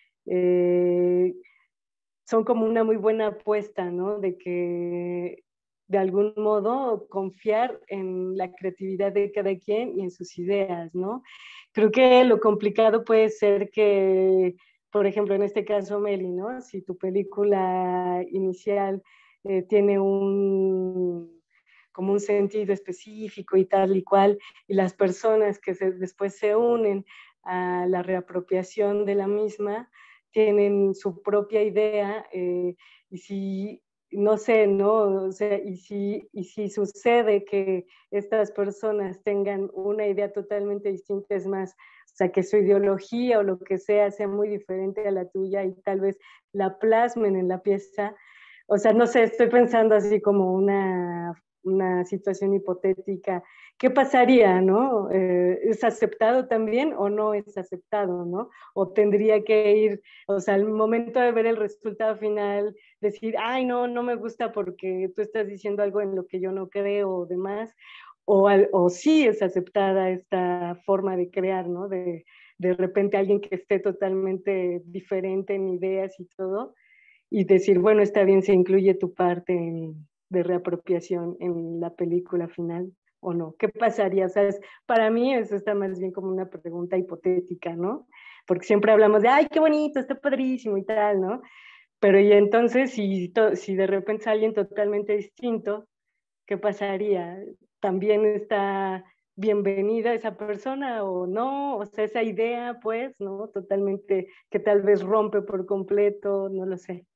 eh, son como una muy buena apuesta, ¿no? De que de algún modo confiar en la creatividad de cada quien y en sus ideas, ¿no? Creo que lo complicado puede ser que, por ejemplo, en este caso, Meli, ¿no? Si tu película inicial eh, tiene un como un sentido específico y tal y cual, y las personas que se, después se unen a la reapropiación de la misma, tienen su propia idea, eh, y si, no sé, ¿no? O sea, y si, y si sucede que estas personas tengan una idea totalmente distinta, es más, o sea, que su ideología o lo que sea sea muy diferente a la tuya, y tal vez la plasmen en la pieza, o sea, no sé, estoy pensando así como una, una situación hipotética. ¿Qué pasaría, no? Eh, ¿Es aceptado también o no es aceptado, no? O tendría que ir, o sea, al momento de ver el resultado final, decir, ay, no, no me gusta porque tú estás diciendo algo en lo que yo no creo o demás, o, al, o sí es aceptada esta forma de crear, ¿no? De, de repente alguien que esté totalmente diferente en ideas y todo, y decir, bueno, está bien, se incluye tu parte en, de reapropiación en la película final o no. ¿Qué pasaría? O sea, es, para mí eso está más bien como una pregunta hipotética, ¿no? Porque siempre hablamos de, ay, qué bonito, está padrísimo y tal, ¿no? Pero y entonces, si, to, si de repente es alguien totalmente distinto, ¿qué pasaría? ¿También está bienvenida esa persona o no? O sea, esa idea, pues, ¿no? Totalmente, que tal vez rompe por completo, no lo sé.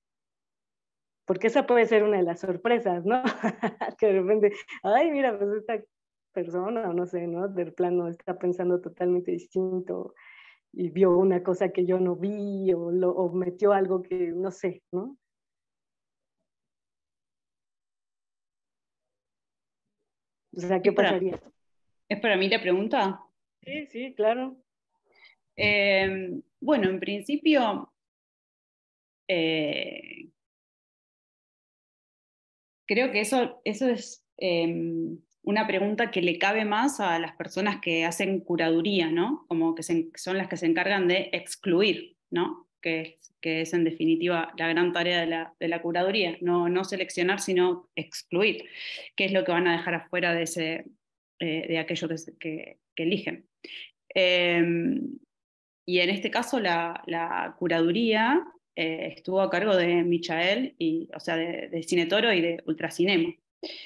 Porque esa puede ser una de las sorpresas, ¿no? Que de repente, ay, mira, pues esta persona, o no sé, ¿no? Del plano está pensando totalmente distinto y vio una cosa que yo no vi, o, lo, o metió algo que no sé, ¿no? O sea, ¿qué ¿Es para, pasaría? ¿Es para mí la pregunta? Sí, sí, claro. Eh, bueno, en principio, eh, creo que eso, eso es eh, una pregunta que le cabe más a las personas que hacen curaduría, ¿no? Como que se, son las que se encargan de excluir, ¿no? Que es, que es en definitiva la gran tarea de la, de la curaduría, no, no seleccionar, sino excluir, qué es lo que van a dejar afuera de, ese, eh, de aquello que, que, que eligen. Eh, y en este caso la, la curaduría eh, estuvo a cargo de Michael, y, o sea, de, de Cinetoro y de Ultracinema.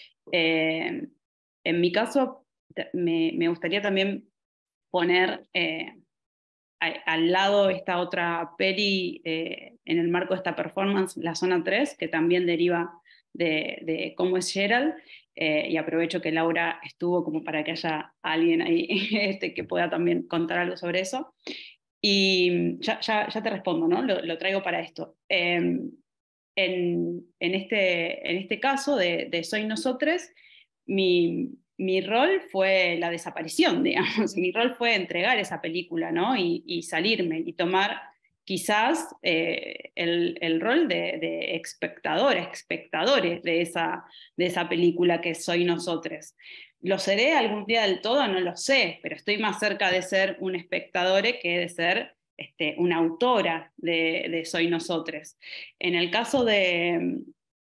Eh, en mi caso, me, me gustaría también poner eh, a, al lado esta otra peli eh, en el marco de esta performance, La Zona tres, que también deriva de, de Cómo es Gerald, eh, y aprovecho que Laura estuvo como para que haya alguien ahí este, que pueda también contar algo sobre eso. Y ya, ya, ya te respondo, ¿no? Lo, lo traigo para esto. Eh, en, en, este, en este caso de, de Soy Nosotres, mi, mi rol fue la desaparición, digamos. Mi rol fue entregar esa película, ¿no? Y, y salirme y tomar quizás eh, el, el rol de, de espectadora, espectadores de esa, de esa película que Soy Nosotres. ¿Lo seré algún día del todo? No lo sé, pero estoy más cerca de ser un espectador que de ser este, una autora de, de Soy Nosotres. En el caso de,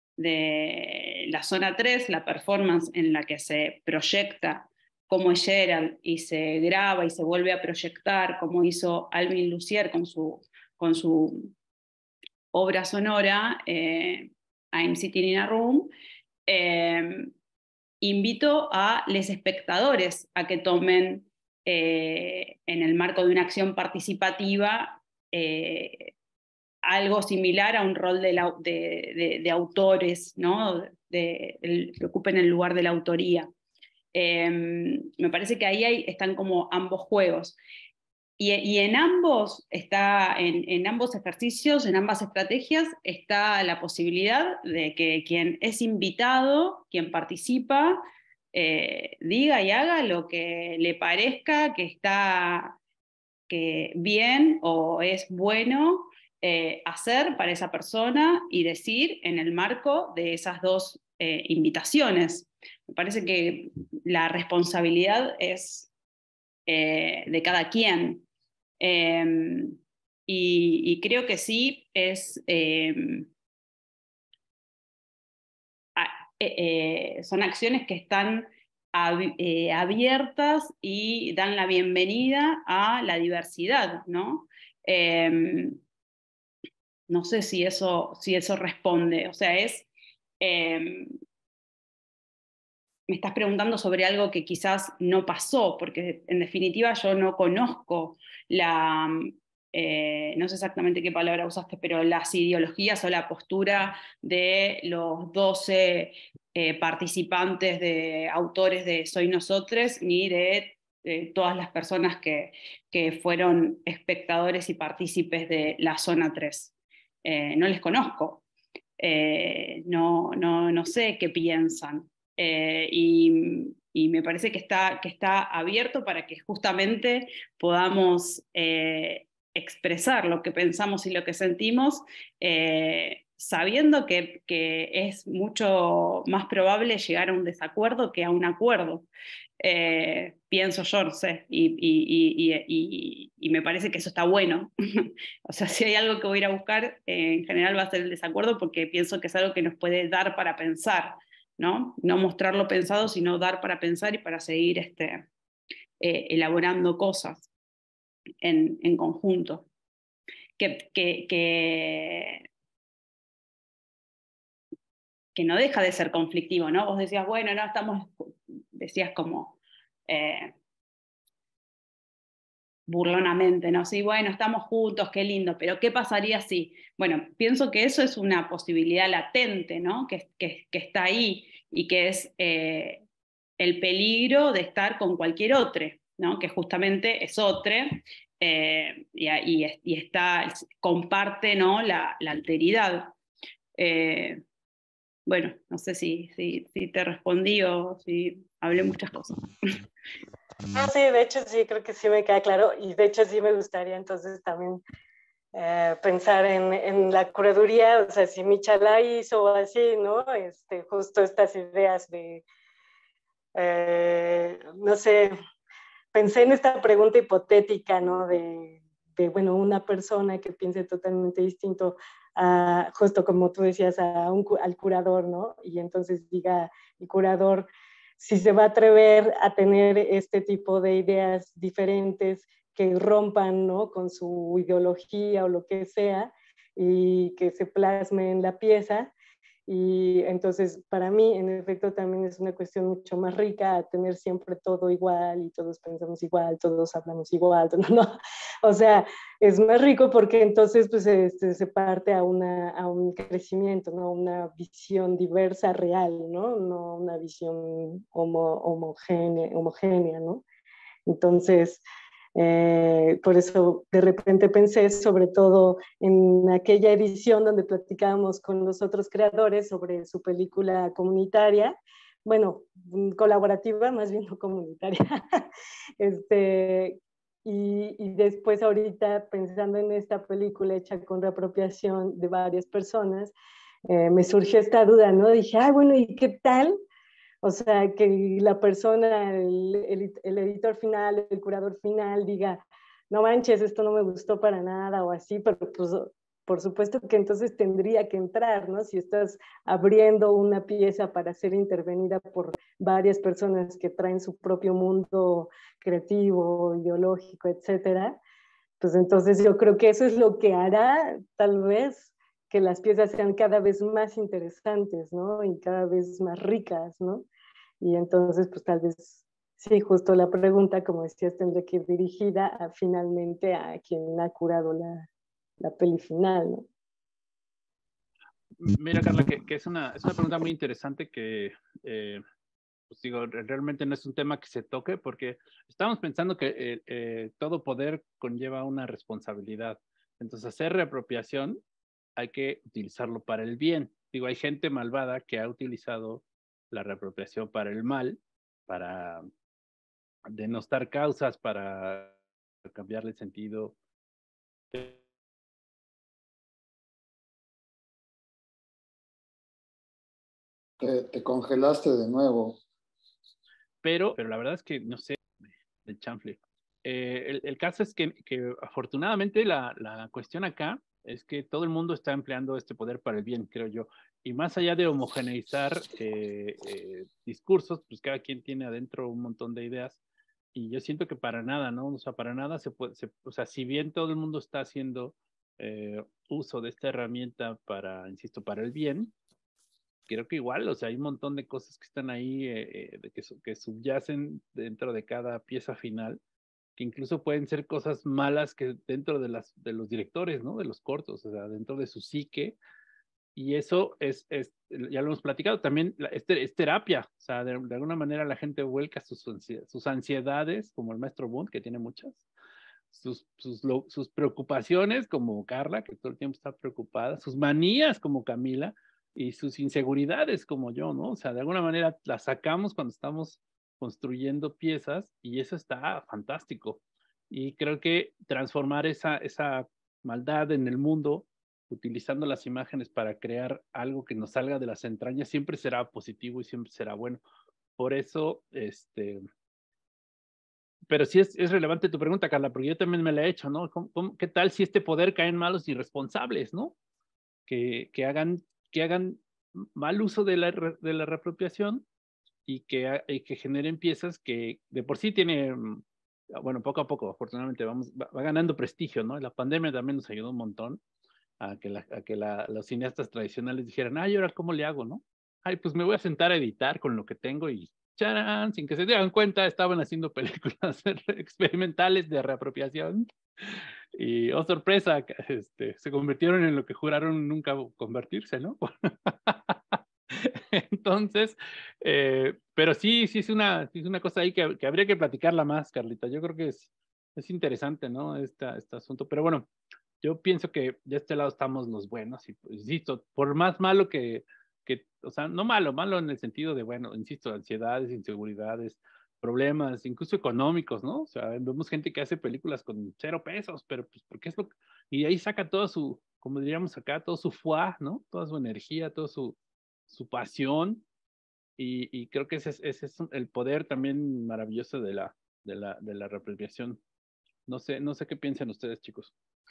de La Zona tres, la performance en la que se proyecta Cómo es Gerald y se graba y se vuelve a proyectar, como hizo Alvin Lucier con su, con su obra sonora, eh, I'm Sitting in a Room, eh, invito a los espectadores a que tomen, eh, en el marco de una acción participativa, eh, algo similar a un rol de, la, de, de, de autores, ¿no? de, de, que ocupen el lugar de la autoría. Eh, me parece que ahí hay, están como ambos juegos. Y, y en, ambos está, en, en ambos ejercicios, en ambas estrategias, está la posibilidad de que quien es invitado, quien participa, eh, diga y haga lo que le parezca que está que bien o es bueno eh, hacer para esa persona y decir en el marco de esas dos eh, invitaciones. Me parece que la responsabilidad es eh, de cada quien. Eh, y, y creo que sí es, eh, a, eh, son acciones que están ab, eh, abiertas y dan la bienvenida a la diversidad, ¿no? Eh, no sé si eso, si eso responde, o sea, es... Eh, me estás preguntando sobre algo que quizás no pasó, porque en definitiva yo no conozco la, eh, no sé exactamente qué palabra usaste, pero las ideologías o la postura de los doce eh, participantes, de autores de Soy Nosotres, ni de, de todas las personas que, que fueron espectadores y partícipes de la Zona tres. Eh, no les conozco, eh, no, no, no sé qué piensan. Eh, y, y me parece que está, que está abierto para que justamente podamos eh, expresar lo que pensamos y lo que sentimos, eh, sabiendo que, que es mucho más probable llegar a un desacuerdo que a un acuerdo. Eh, pienso yo, no sé, y, y, y, y, y me parece que eso está bueno. O sea, si hay algo que voy a ir a buscar, eh, en general va a ser el desacuerdo, porque pienso que es algo que nos puede dar para pensar, ¿no? No mostrarlo pensado, sino dar para pensar y para seguir este, eh, elaborando cosas en, en conjunto. Que, que, que, que no deja de ser conflictivo, ¿no? Vos decías, bueno, no, estamos, decías como eh, burlonamente, ¿no? Sí, bueno, estamos juntos, qué lindo, pero ¿qué pasaría si? Bueno, pienso que eso es una posibilidad latente, ¿no? Que, que, que está ahí, y que es eh, el peligro de estar con cualquier otro, ¿no? Que justamente es otro, eh, y, y, y está, comparte, ¿no? la, la alteridad. Eh, bueno, no sé si, si, si te respondí o si hablé muchas cosas. Ah, sí, de hecho sí, creo que sí me queda claro, y de hecho sí me gustaría entonces también eh, pensar en, en la curaduría, o sea, si Michalá hizo así, ¿no? Este, justo estas ideas de, eh, no sé, pensé en esta pregunta hipotética, ¿no? De, de, bueno, una persona que piense totalmente distinto a, justo como tú decías, a un, al curador, ¿no? Y entonces diga el curador si se va a atrever a tener este tipo de ideas diferentes que rompan, ¿no? Con su ideología o lo que sea, y que se plasme en la pieza. Y entonces, para mí, en efecto, también es una cuestión mucho más rica, tener siempre todo igual y todos pensamos igual, todos hablamos igual, no, no. O sea, es más rico porque entonces pues, este, se parte a, una, a un crecimiento, ¿no? Una visión diversa, real, ¿no? No una visión homo, homogénea, homogénea, ¿no? Entonces, Eh, por eso de repente pensé sobre todo en aquella edición donde platicábamos con los otros creadores sobre su película comunitaria, bueno, colaborativa, más bien no comunitaria, este, y, y después ahorita pensando en esta película hecha con reapropiación de varias personas, eh, me surgió esta duda, ¿no? Dije, ah, bueno, ¿y qué tal? O sea, que la persona, el, el, el, editor final, el curador final diga, no manches, esto no me gustó para nada o así, pero pues por supuesto que entonces tendría que entrar, ¿no? Si estás abriendo una pieza para ser intervenida por varias personas que traen su propio mundo creativo, ideológico, etcétera, pues entonces yo creo que eso es lo que hará tal vez que las piezas sean cada vez más interesantes, ¿no? Y cada vez más ricas, ¿no? Y entonces, pues tal vez, sí, justo la pregunta, como decías, tendría que ir dirigida a, finalmente a quien ha curado la, la peli final, ¿no? Mira, Carla, que, que es, una, es una pregunta muy interesante que, eh, pues digo, realmente no es un tema que se toque porque estamos pensando que eh, eh, todo poder conlleva una responsabilidad. Entonces, hacer reapropiación hay que utilizarlo para el bien. Digo, hay gente malvada que ha utilizado la reapropiación para el mal, para denostar causas, para cambiarle sentido. Te, te congelaste de nuevo. Pero, pero la verdad es que, no sé, del chanfle. Eh, el, el caso es que, que afortunadamente la, la cuestión acá es que todo el mundo está empleando este poder para el bien, creo yo. Y más allá de homogeneizar eh, eh, discursos, pues cada quien tiene adentro un montón de ideas. Y yo siento que para nada, ¿no? O sea, para nada se puede, se, o sea, si bien todo el mundo está haciendo eh, uso de esta herramienta para, insisto, para el bien, creo que igual, o sea, hay un montón de cosas que están ahí, eh, eh, que, que subyacen dentro de cada pieza final, que incluso pueden ser cosas malas que dentro de, las, de los directores, ¿no? De los cortos, o sea, dentro de su psique. Y eso es, es ya lo hemos platicado, también es, es terapia, o sea, de, de, alguna manera la gente vuelca sus, sus ansiedades, como el maestro Bund, que tiene muchas, sus, sus, lo, sus preocupaciones, como Carla, que todo el tiempo está preocupada, sus manías, como Camila, y sus inseguridades, como yo, ¿no? O sea, de alguna manera las sacamos cuando estamos construyendo piezas y eso está fantástico. Y creo que transformar esa, esa maldad en el mundo, utilizando las imágenes para crear algo que nos salga de las entrañas, siempre será positivo y siempre será bueno. Por eso, este... Pero sí es, es relevante tu pregunta, Carla, porque yo también me la he hecho, ¿no? ¿Cómo, cómo, ¿Qué tal si este poder cae en malos irresponsables, ¿no? Que, que, hagan, que hagan mal uso de la, de la reapropiación y que, y que generen piezas que de por sí tienen, bueno, poco a poco, afortunadamente, vamos, va, va ganando prestigio, ¿no? La pandemia también nos ayudó un montón a que, la, a que la, los cineastas tradicionales dijeran, ay, ¿ahora cómo le hago, no? Ay, pues me voy a sentar a editar con lo que tengo y ¡charán! Sin que se dieran cuenta, estaban haciendo películas experimentales de reapropiación. Y, oh sorpresa, este, se convirtieron en lo que juraron nunca convertirse, ¿no? Entonces, eh, pero sí, sí es una, sí es una cosa ahí que, que habría que platicarla más, Carlita. Yo creo que es, es interesante, ¿no? Esta, este asunto. Pero bueno, yo pienso que de este lado estamos los buenos y, pues, insisto, por más malo que, que, o sea, no malo, malo en el sentido de, bueno, insisto, ansiedades, inseguridades, problemas, incluso económicos, ¿no? O sea, vemos gente que hace películas con cero pesos, pero pues porque es lo que... Y ahí saca toda su, como diríamos acá, todo su foie, ¿no? Toda su energía, toda su, su pasión. Y, y creo que ese es, ese es el poder también maravilloso de la, de la, de la reapropiación. No sé, no sé qué piensan ustedes, chicos.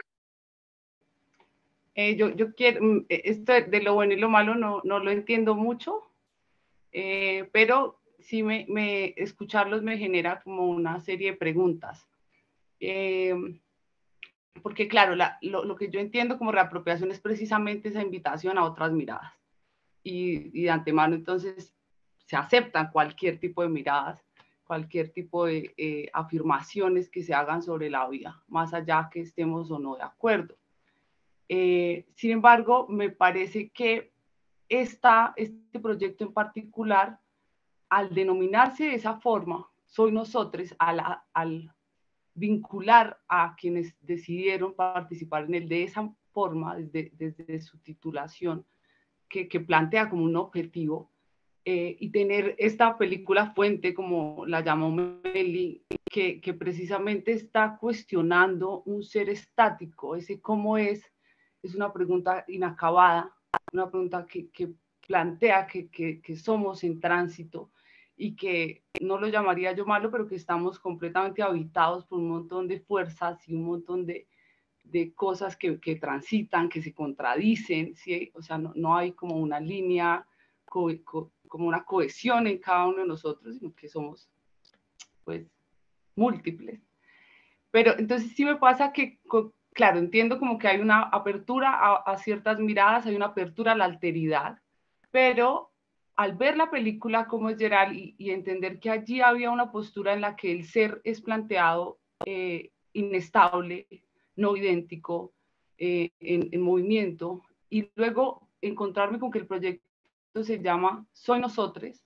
Eh, yo, yo quiero, esto de lo bueno y lo malo no, no lo entiendo mucho, eh, pero sí me, me, escucharlos me genera como una serie de preguntas. Eh, porque claro, la, lo, lo que yo entiendo como reapropiación es precisamente esa invitación a otras miradas. Y, y de antemano entonces se aceptan cualquier tipo de miradas, cualquier tipo de eh, afirmaciones que se hagan sobre la vida, más allá que estemos o no de acuerdo. Eh, sin embargo, me parece que esta, este proyecto en particular, al denominarse de esa forma, Soy Nosotros, al, al vincular a quienes decidieron participar en él de esa forma, desde, desde su titulación, que, que plantea como un objetivo, eh, y tener esta película fuente, como la llamó Meli, que, que precisamente está cuestionando un ser estático, ese cómo es, es una pregunta inacabada, una pregunta que, que plantea que, que, que somos en tránsito y que no lo llamaría yo malo, pero que estamos completamente habitados por un montón de fuerzas y un montón de, de cosas que, que transitan, que se contradicen, ¿sí? O sea, no, no hay como una línea, co, co, como una cohesión en cada uno de nosotros, sino que somos, pues, múltiples. Pero entonces sí me pasa que, claro, entiendo como que hay una apertura a, a ciertas miradas, hay una apertura a la alteridad, pero al ver la película como es Gerald y, y entender que allí había una postura en la que el ser es planteado eh, inestable, no idéntico, eh, en, en movimiento, y luego encontrarme con que el proyecto se llama Soy Nosotros,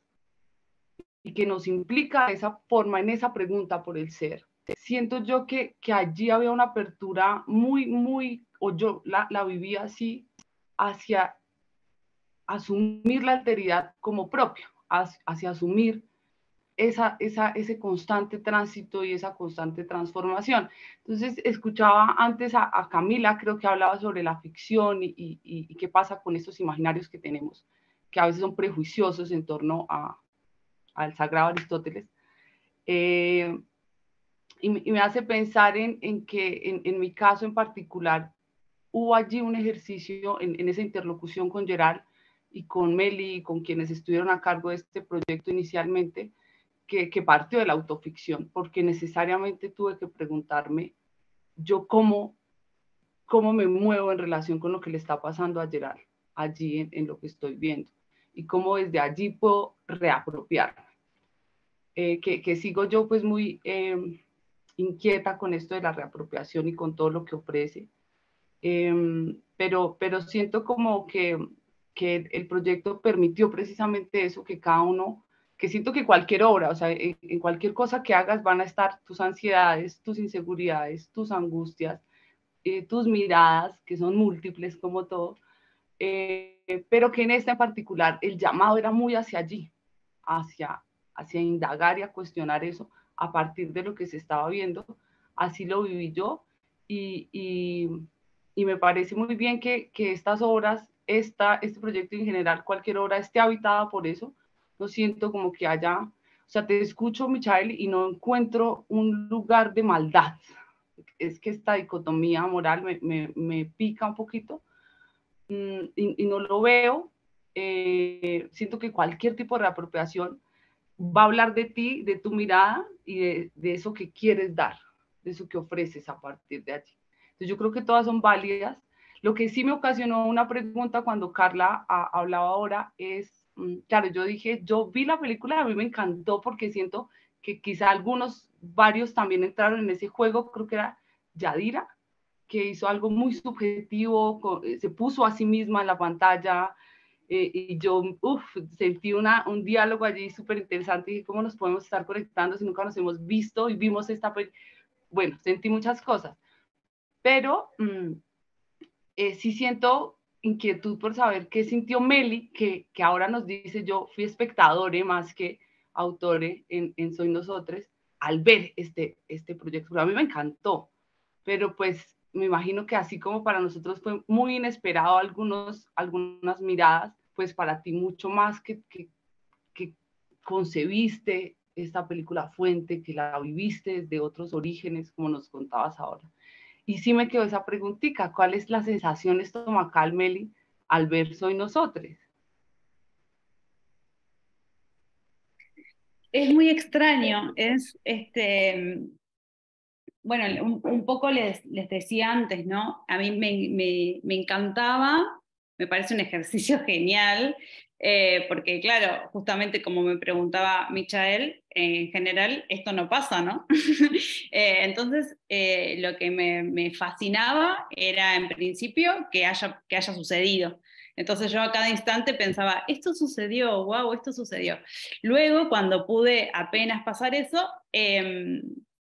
y que nos implica de esa forma, en esa pregunta por el ser. Siento yo que, que allí había una apertura muy, muy, o yo la, la vivía así, hacia asumir la alteridad como propio, hacia asumir esa, esa, ese constante tránsito y esa constante transformación. Entonces, escuchaba antes a, a Camila, creo que hablaba sobre la ficción y, y, y qué pasa con estos imaginarios que tenemos, que a veces son prejuiciosos en torno a, al sagrado Aristóteles. Eh, y, y me hace pensar en, en que en, en mi caso en particular, hubo allí un ejercicio en, en esa interlocución con Gerald y con Meli y con quienes estuvieron a cargo de este proyecto inicialmente, que, que partió de la autoficción, porque necesariamente tuve que preguntarme yo cómo, cómo me muevo en relación con lo que le está pasando a Gerald allí en, en lo que estoy viendo y cómo desde allí puedo reapropiarme. Eh, que, que sigo yo pues muy eh, inquieta con esto de la reapropiación y con todo lo que ofrece. Eh, pero, pero siento como que, que el proyecto permitió precisamente eso, que cada uno, que siento que cualquier obra, o sea, en, en cualquier cosa que hagas van a estar tus ansiedades, tus inseguridades, tus angustias, eh, tus miradas, que son múltiples como todo, eh, pero que en esta en particular el llamado era muy hacia allí, hacia, hacia indagar y a cuestionar eso a partir de lo que se estaba viendo. Así lo viví yo y... y y me parece muy bien que, que estas obras, esta, este proyecto en general, cualquier obra esté habitada por eso. No siento como que haya, o sea, te escucho, Michael, y no encuentro un lugar de maldad. Es que esta dicotomía moral me, me, me pica un poquito mm, y, y no lo veo. Eh, siento que cualquier tipo de reapropiación va a hablar de ti, de tu mirada y de, de eso que quieres dar, de eso que ofreces a partir de allí. Entonces yo creo que todas son válidas. Lo que sí me ocasionó una pregunta cuando Carla a, hablaba ahora es, claro, yo dije, yo vi la película, a mí me encantó porque siento que quizá algunos, varios también entraron en ese juego, creo que era Yadira, que hizo algo muy subjetivo, se puso a sí misma en la pantalla, eh, y yo uf, sentí una, un diálogo allí súper interesante, y cómo nos podemos estar conectando si nunca nos hemos visto y vimos esta película. Bueno, sentí muchas cosas. Pero mmm, eh, sí siento inquietud por saber qué sintió Meli, que, que ahora nos dice, yo fui espectador, eh, más que autores en, en Soy Nosotres al ver este, este proyecto. Pero a mí me encantó, pero pues me imagino que así como para nosotros fue muy inesperado algunos, algunas miradas, pues para ti mucho más que, que, que concebiste esta película fuente, que la viviste desde otros orígenes, como nos contabas ahora. Y sí me quedó esa preguntita, ¿cuál es la sensación estomacal, Meli, al ver Soy Nosotres? Es muy extraño, es este, bueno, un, un poco les, les decía antes, ¿no? A mí me, me, me encantaba, me parece un ejercicio genial, eh, porque claro, justamente como me preguntaba Michael, eh, en general esto no pasa, ¿no? eh, entonces, eh, lo que me, me fascinaba era en principio que haya, que haya sucedido. Entonces yo a cada instante pensaba, esto sucedió, wow, esto sucedió. Luego, cuando pude apenas pasar eso, eh,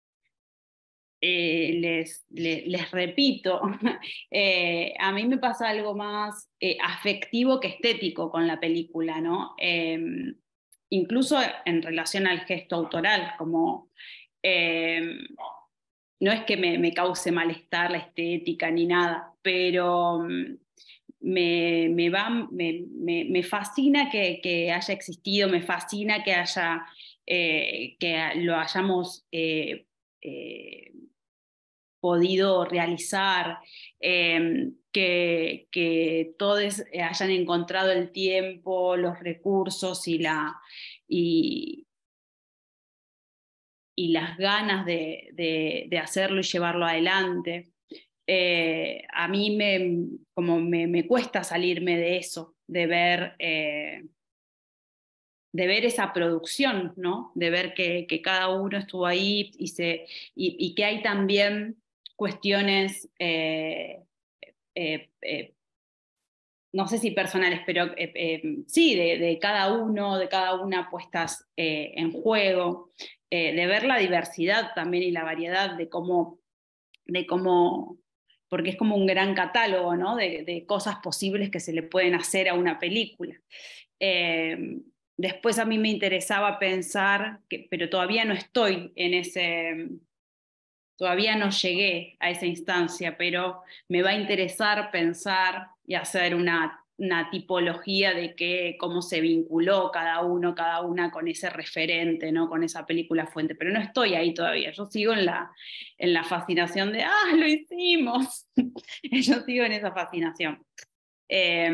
eh, les, les, les, repito, eh, a mí me pasa algo más eh, afectivo que estético con la película, ¿no? Eh, incluso en relación al gesto autoral, como eh, no es que me, me cause malestar la estética ni nada, pero me, me, va, me, me, me fascina que, que haya existido, me fascina que, haya, eh, que lo hayamos eh, eh, podido realizar, eh, que, que todos hayan encontrado el tiempo, los recursos y, la, y, y las ganas de, de, de hacerlo y llevarlo adelante. Eh, a mí me, como me, me cuesta salirme de eso, de ver, eh, de ver esa producción, ¿no? De ver que, que cada uno estuvo ahí y, se, y, y que hay también cuestiones, eh, eh, eh, no sé si personales, pero eh, eh, sí, de, de cada uno, de cada una puestas eh, en juego, eh, de ver la diversidad también y la variedad de cómo, de cómo porque es como un gran catálogo, ¿no? de, de cosas posibles que se le pueden hacer a una película. Eh, después a mí me interesaba pensar, que, pero todavía no estoy en ese... Todavía no llegué a esa instancia, pero me va a interesar pensar y hacer una, una tipología de que, cómo se vinculó cada uno, cada una con ese referente, ¿no? Con esa película fuente. Pero no estoy ahí todavía. Yo sigo en la, en la fascinación de, ¡ah, lo hicimos! Yo sigo en esa fascinación. Eh,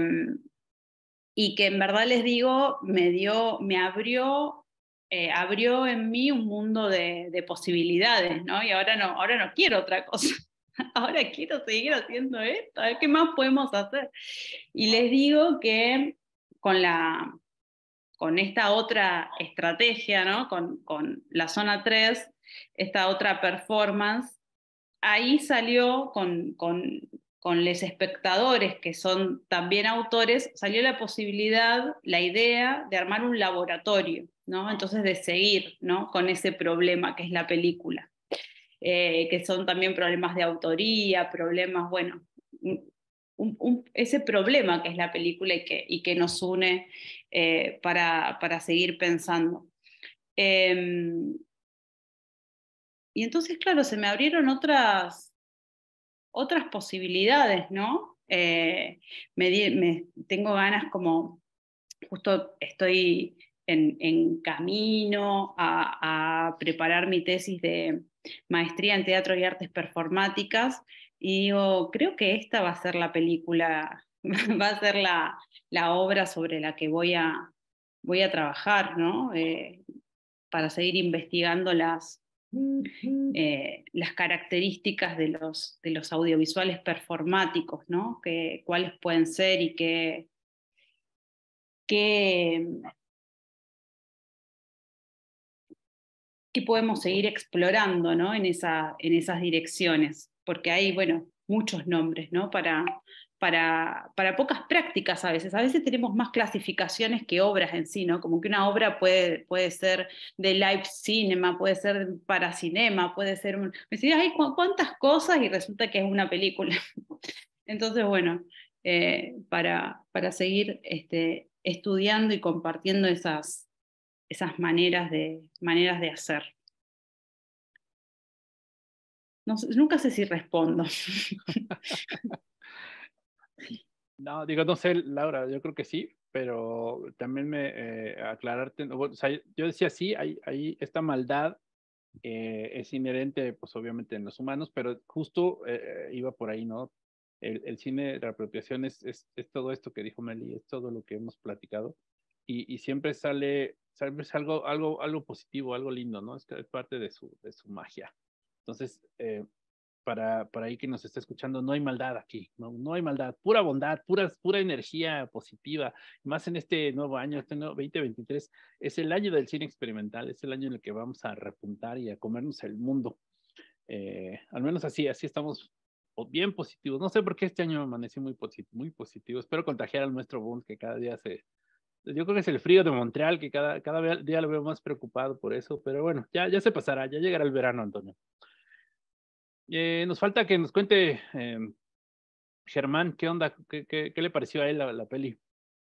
y que en verdad les digo, me dio, me abrió... Eh, abrió en mí un mundo de, de posibilidades, ¿no? Y ahora no, ahora no quiero otra cosa. Ahora quiero seguir haciendo esto, a ver qué más podemos hacer. Y les digo que con, la, con esta otra estrategia, ¿no? Con, con la zona tres, esta otra performance, ahí salió con, con, con los espectadores, que son también autores, salió la posibilidad, la idea de armar un laboratorio, ¿no? Entonces de seguir, ¿no? Con ese problema que es la película, eh, que son también problemas de autoría, problemas, bueno, un, un, ese problema que es la película y que, y que nos une eh, para, para seguir pensando. Eh, y entonces, claro, se me abrieron otras, otras posibilidades, ¿no? Eh, me, me, tengo ganas como, justo estoy en, en camino a, a preparar mi tesis de maestría en teatro y artes performáticas y digo, creo que esta va a ser la película, va a ser la, la obra sobre la que voy a, voy a trabajar, ¿no? Eh, para seguir investigando las, Eh, las características de los, de los audiovisuales performáticos, ¿no? Que, cuáles pueden ser y qué, qué, qué podemos seguir explorando, ¿no? En, esa, en esas direcciones, porque hay, bueno, muchos nombres, ¿no? Para, para, para pocas prácticas a veces. A veces tenemos más clasificaciones que obras en sí, ¿no? Como que una obra puede, puede ser de live cinema, puede ser para cinema, puede ser... Un... Me decís, ay, ¿cu cuántas cosas? Y resulta que es una película. Entonces, bueno, eh, para, para seguir este, estudiando y compartiendo esas, esas maneras de, maneras de hacer. No sé, nunca sé si respondo. No, digo, no sé, Laura, yo creo que sí, pero también me eh, aclararte, o sea, yo decía sí, hay, hay esta maldad eh, es inherente, pues obviamente en los humanos, pero justo eh, iba por ahí, ¿no? El, el cine de apropiación es, es, es todo esto que dijo Meli, es todo lo que hemos platicado, y, y siempre sale, siempre es algo, algo, algo positivo, algo lindo, ¿no? Es, es parte de su, de su magia. Entonces, eh, para, para ahí que nos está escuchando, no hay maldad aquí, no, no hay maldad, pura bondad, pura, pura energía positiva, más en este nuevo año, este nuevo veinte veintitrés, es el año del cine experimental, es el año en el que vamos a repuntar y a comernos el mundo. Eh, al menos así, así estamos bien positivos. No sé por qué este año amanecí muy positivo, muy positivo. Espero contagiar al nuestro Boone, que cada día se... Yo creo que es el frío de Montreal, que cada, cada día lo veo más preocupado por eso, pero bueno, ya, ya se pasará, ya llegará el verano, Antonio. Eh, nos falta que nos cuente eh, Germán, ¿qué onda? ¿Qué, qué, qué le pareció a él la, la peli?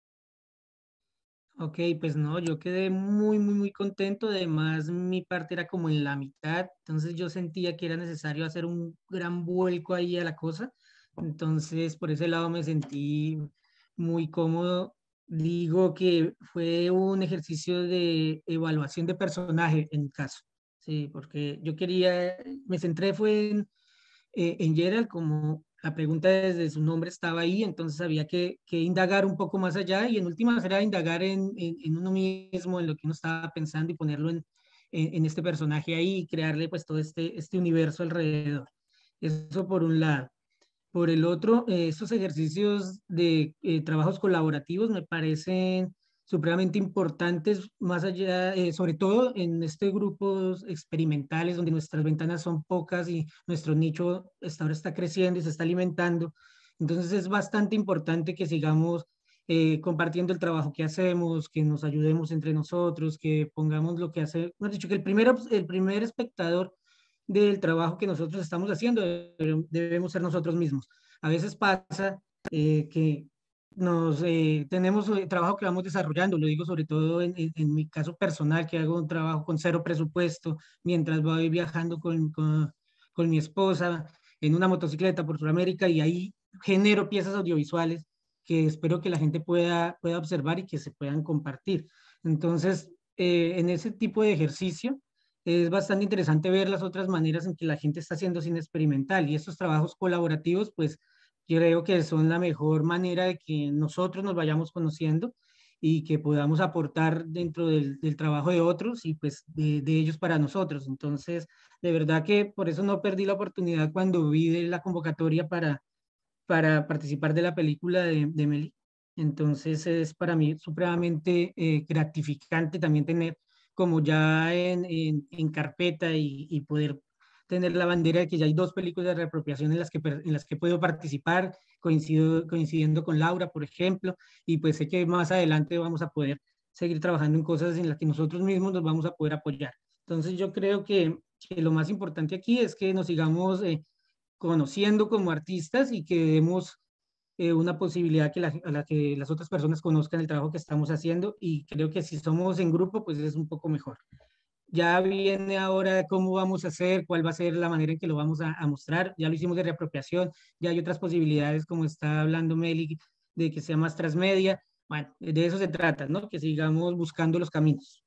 Ok, pues no, yo quedé muy, muy, muy contento. Además, mi parte era como en la mitad, entonces yo sentía que era necesario hacer un gran vuelco ahí a la cosa. Entonces, por ese lado me sentí muy cómodo. Digo que fue un ejercicio de evaluación de personaje en mi caso. Sí, porque yo quería, me centré fue en eh, en Gerald, como la pregunta desde su nombre estaba ahí, entonces había que, que indagar un poco más allá y en últimas era indagar en, en, en uno mismo, en lo que uno estaba pensando y ponerlo en, en, en este personaje ahí y crearle pues todo este, este universo alrededor. Eso por un lado. Por el otro, eh, estos ejercicios de eh, trabajos colaborativos me parecen supremamente importantes, más allá, eh, sobre todo en estos grupos experimentales donde nuestras ventanas son pocas y nuestro nicho hasta ahora está creciendo y se está alimentando. Entonces es bastante importante que sigamos eh, compartiendo el trabajo que hacemos, que nos ayudemos entre nosotros, que pongamos lo que hace, hemos dicho que el primer, el primer espectador del trabajo que nosotros estamos haciendo debemos ser nosotros mismos. A veces pasa eh, que nos eh, tenemos eh, trabajo que vamos desarrollando, lo digo sobre todo en, en, en, mi caso personal, que hago un trabajo con cero presupuesto, mientras voy viajando con, con, con mi esposa en una motocicleta por Sudamérica y ahí genero piezas audiovisuales que espero que la gente pueda, pueda observar y que se puedan compartir. Entonces, eh, en ese tipo de ejercicio, es bastante interesante ver las otras maneras en que la gente está haciendo cine experimental y estos trabajos colaborativos, pues creo que son la mejor manera de que nosotros nos vayamos conociendo y que podamos aportar dentro del, del trabajo de otros y pues de, de, ellos para nosotros. Entonces, de verdad que por eso no perdí la oportunidad cuando vi de la convocatoria para, para participar de la película de, de Meli. Entonces es para mí supremamente eh, gratificante también tener como ya en, en, en carpeta y, y, poder tener la bandera de que ya hay dos películas de reapropiación en las que, en las que puedo participar, coincido, coincidiendo con Laura, por ejemplo, y pues sé que más adelante vamos a poder seguir trabajando en cosas en las que nosotros mismos nos vamos a poder apoyar. Entonces yo creo que, que lo más importante aquí es que nos sigamos eh, conociendo como artistas y que demos eh, una posibilidad que la, a la que las otras personas conozcan el trabajo que estamos haciendo y creo que si somos en grupo, pues es un poco mejor. Ya viene ahora cómo vamos a hacer, cuál va a ser la manera en que lo vamos a, a mostrar. Ya lo hicimos de reapropiación, ya hay otras posibilidades, como está hablando Meli, de que sea más transmedia. Bueno, de eso se trata, ¿no? Que sigamos buscando los caminos.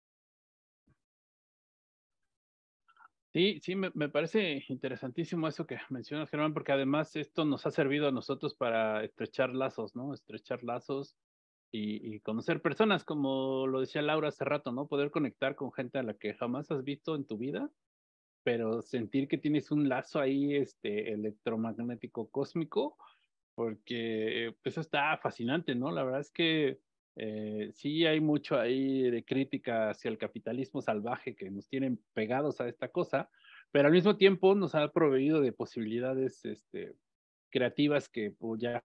Sí, sí, me, me parece interesantísimo eso que mencionas, Germán, porque además esto nos ha servido a nosotros para estrechar lazos, ¿no? Estrechar lazos y, y conocer personas, como lo decía Laura hace rato, ¿no? Poder conectar con gente a la que jamás has visto en tu vida, pero sentir que tienes un lazo ahí, este, electromagnético cósmico, porque pues eso está fascinante, ¿no? La verdad es que eh, sí hay mucho ahí de crítica hacia el capitalismo salvaje que nos tienen pegados a esta cosa, pero al mismo tiempo nos ha proveído de posibilidades este, creativas que pues, ya...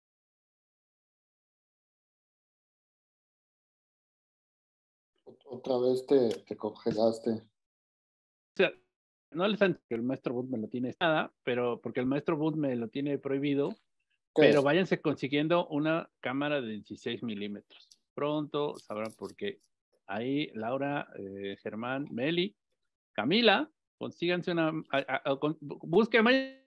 Otra vez te, te congelaste. O sea, no les han que el maestro Booth me lo tiene nada, pero porque el maestro Booth me lo tiene prohibido, pero es? váyanse consiguiendo una cámara de dieciséis milímetros. Pronto sabrán por qué ahí Laura, eh, Germán, Meli, Camila, consíganse una, a, a, a, con, busquen.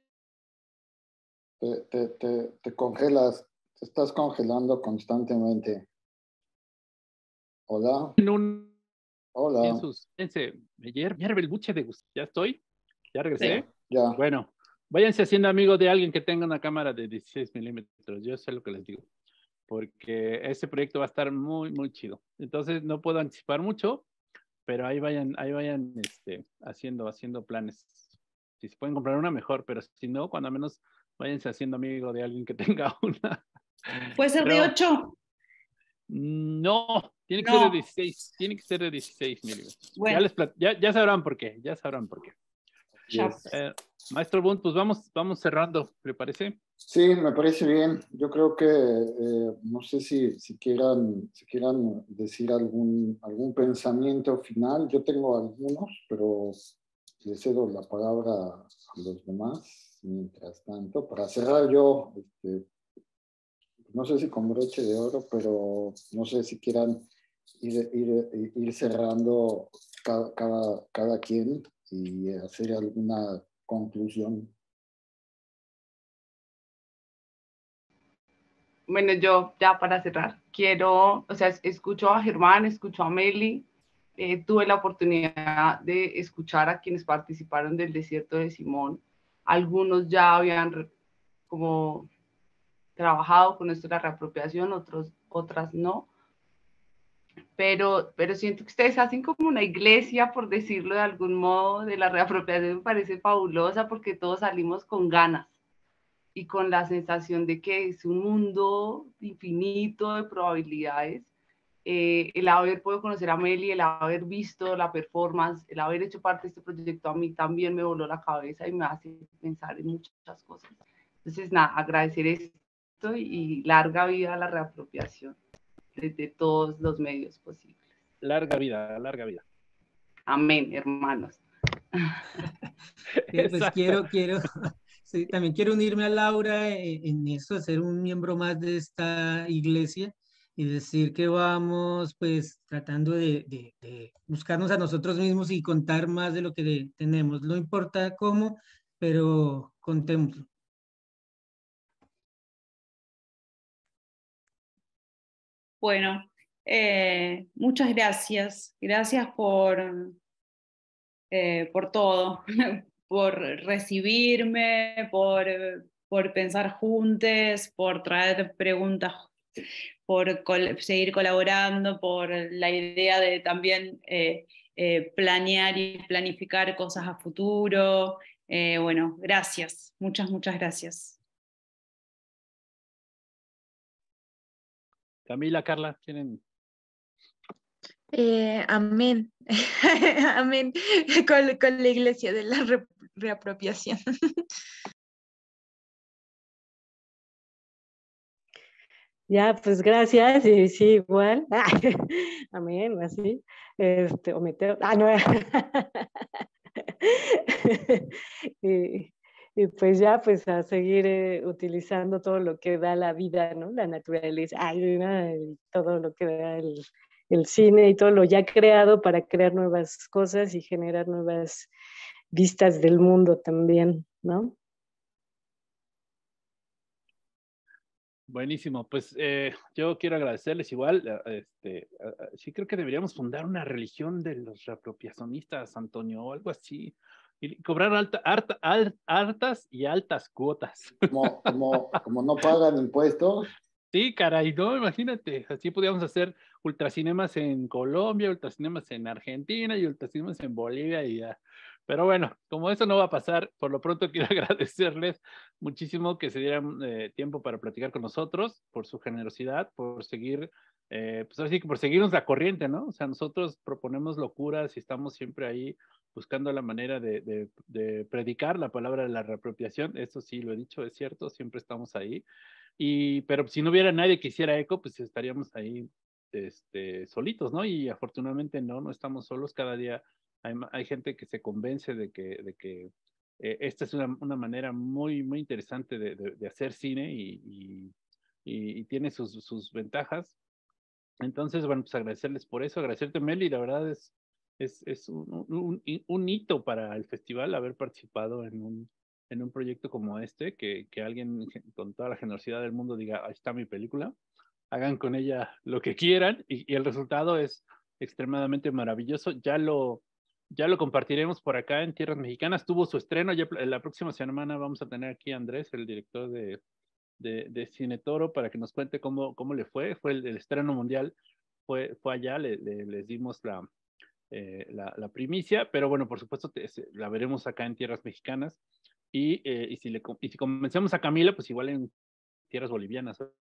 Te, te, te, te congelas, te estás congelando constantemente. Hola. En un, Hola. en sus, fíjense, me hierve el buche de gusto. ¿Ya estoy? ¿Ya regresé? Sí, ya. Bueno, váyanse haciendo amigos de alguien que tenga una cámara de dieciséis milímetros. Yo sé lo que les digo. Porque ese proyecto va a estar muy, muy chido. Entonces no puedo anticipar mucho, pero ahí vayan, ahí vayan este, haciendo, haciendo planes. Si se pueden comprar una, mejor, pero si no, cuando menos váyanse haciendo amigo de alguien que tenga una. ¿Puede ser Pero, de ocho? No, tiene que No. ser de dieciséis, tiene que ser de dieciséis milímetros. Bueno. Ya, les plat- ya, ya sabrán por qué, ya sabrán por qué. Yes. Eh, Maestro Bunt, pues vamos, vamos cerrando, ¿le parece? Sí, me parece bien. Yo creo que, eh, no sé si, si, quieran, si quieran decir algún, algún pensamiento final. Yo tengo algunos, pero le cedo la palabra a los demás. Mientras tanto, para cerrar yo, este, no sé si con broche de oro, pero no sé si quieran ir, ir, ir cerrando cada, cada, cada quien y hacer alguna conclusión. Bueno, yo ya para cerrar, quiero, o sea, escucho a Germán, escucho a Meli, eh, tuve la oportunidad de escuchar a quienes participaron del Desierto de Simón. Algunos ya habían como trabajado con esto de la reapropiación, otros, otras no. Pero, pero siento que ustedes hacen como una iglesia, por decirlo de algún modo, de la reapropiación. Me parece fabulosa porque todos salimos con ganas y con la sensación de que es un mundo infinito de probabilidades. Eh, el haber podido conocer a Meli, el haber visto la performance, el haber hecho parte de este proyecto a mí también me voló la cabeza y me hace pensar en muchas cosas. Entonces, nada, agradecer esto y larga vida a la reapropiación desde todos los medios posibles. Larga vida, larga vida. Amén, hermanos. Eh, pues quiero, quiero, sí, también quiero unirme a Laura en, en eso, ser un miembro más de esta iglesia y decir que vamos pues tratando de, de, de buscarnos a nosotros mismos y contar más de lo que de, tenemos. No importa cómo, pero contémoslo. Bueno, eh, muchas gracias. Gracias por, eh, por todo, por recibirme, por, por pensar juntos, por traer preguntas, por col seguir colaborando, por la idea de también eh, eh, planear y planificar cosas a futuro. Eh, bueno, gracias, muchas, muchas gracias. Camila, Carla, ¿tienen? Eh, amén. Amén. Con, con la iglesia de la re, reapropiación. Ya, pues gracias, y sí, igual. Amén, así. Este, o meteo. Ah, no. y, y pues ya, pues a seguir eh, utilizando todo lo que da la vida, ¿no? La naturaleza, ay, ¿no? Y todo lo que da el, el cine y todo lo ya creado para crear nuevas cosas y generar nuevas vistas del mundo también, ¿no? Buenísimo, pues eh, yo quiero agradecerles igual, este, sí creo que deberíamos fundar una religión de los reapropiacionistas, Antonio, o algo así, y cobrar alta, harta, alt, hartas y altas cuotas. Como, como, como no pagan impuestos. Sí, caray, no, imagínate, así podríamos hacer ultracinemas en Colombia, ultracinemas en Argentina y ultracinemas en Bolivia y ya. Pero bueno, como eso no va a pasar, por lo pronto quiero agradecerles muchísimo que se dieran eh, tiempo para platicar con nosotros, por su generosidad, por seguir, eh, pues así que por seguirnos la corriente, ¿no? O sea, nosotros proponemos locuras y estamos siempre ahí buscando la manera de, de, de predicar la palabra de la reapropiación. Eso sí, lo he dicho, es cierto, siempre estamos ahí. Y, pero si no hubiera nadie que hiciera eco, pues estaríamos ahí este, solitos, ¿no? Y afortunadamente no, no estamos solos. Cada día hay, hay gente que se convence de que, de que eh, esta es una, una, manera muy, muy interesante de, de, de hacer cine y, y, y, y tiene sus, sus ventajas. Entonces, bueno, pues agradecerles por eso, agradecerte, Meli, la verdad es, es, es un, un, un hito para el festival haber participado en un, en un proyecto como este, que, que alguien con toda la generosidad del mundo diga, ahí está mi película, hagan con ella lo que quieran, y, y el resultado es extremadamente maravilloso. Ya lo, ya lo compartiremos por acá en Tierras Mexicanas. Tuvo su estreno, ya la próxima semana vamos a tener aquí a Andrés, el director de, de, de Cine Toro, para que nos cuente cómo, cómo le fue. Fue el, el estreno mundial, fue, fue allá, le, le, les dimos la, eh, la, la, primicia, pero bueno, por supuesto te, se, la veremos acá en Tierras Mexicanas. Y, eh, y, si, le, y si convencemos a Camila, pues igual en tierras bolivianas.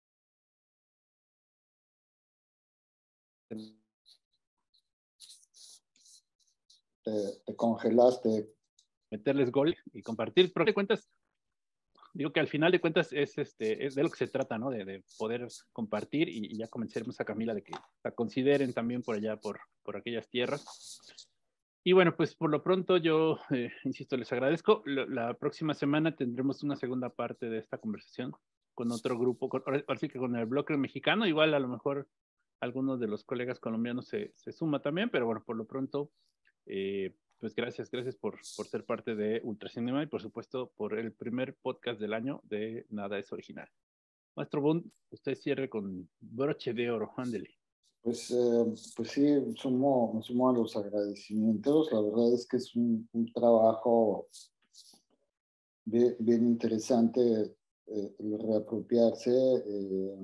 Te, te congelaste. Meterles gol y compartir, pero de cuentas, digo que al final de cuentas es, este, es de lo que se trata, ¿no? De, de poder compartir y, y ya convenceremos a Camila de que la consideren también por allá, por, por aquellas tierras. Y bueno, pues por lo pronto yo, eh, insisto, les agradezco. La, la próxima semana tendremos una segunda parte de esta conversación con otro grupo, con, ahora sí que con el bloque mexicano, igual a lo mejor algunos de los colegas colombianos se, se suma también, pero bueno, por lo pronto, eh, pues gracias, gracias por, por ser parte de Ultracinema y por supuesto por el primer podcast del año de Nada es Original. Maestro Bond, usted cierre con broche de oro, ándele. Pues, eh, pues sí, sumo, me sumo a los agradecimientos. La verdad es que es un, un trabajo bien, bien interesante, eh, el reapropiarse eh,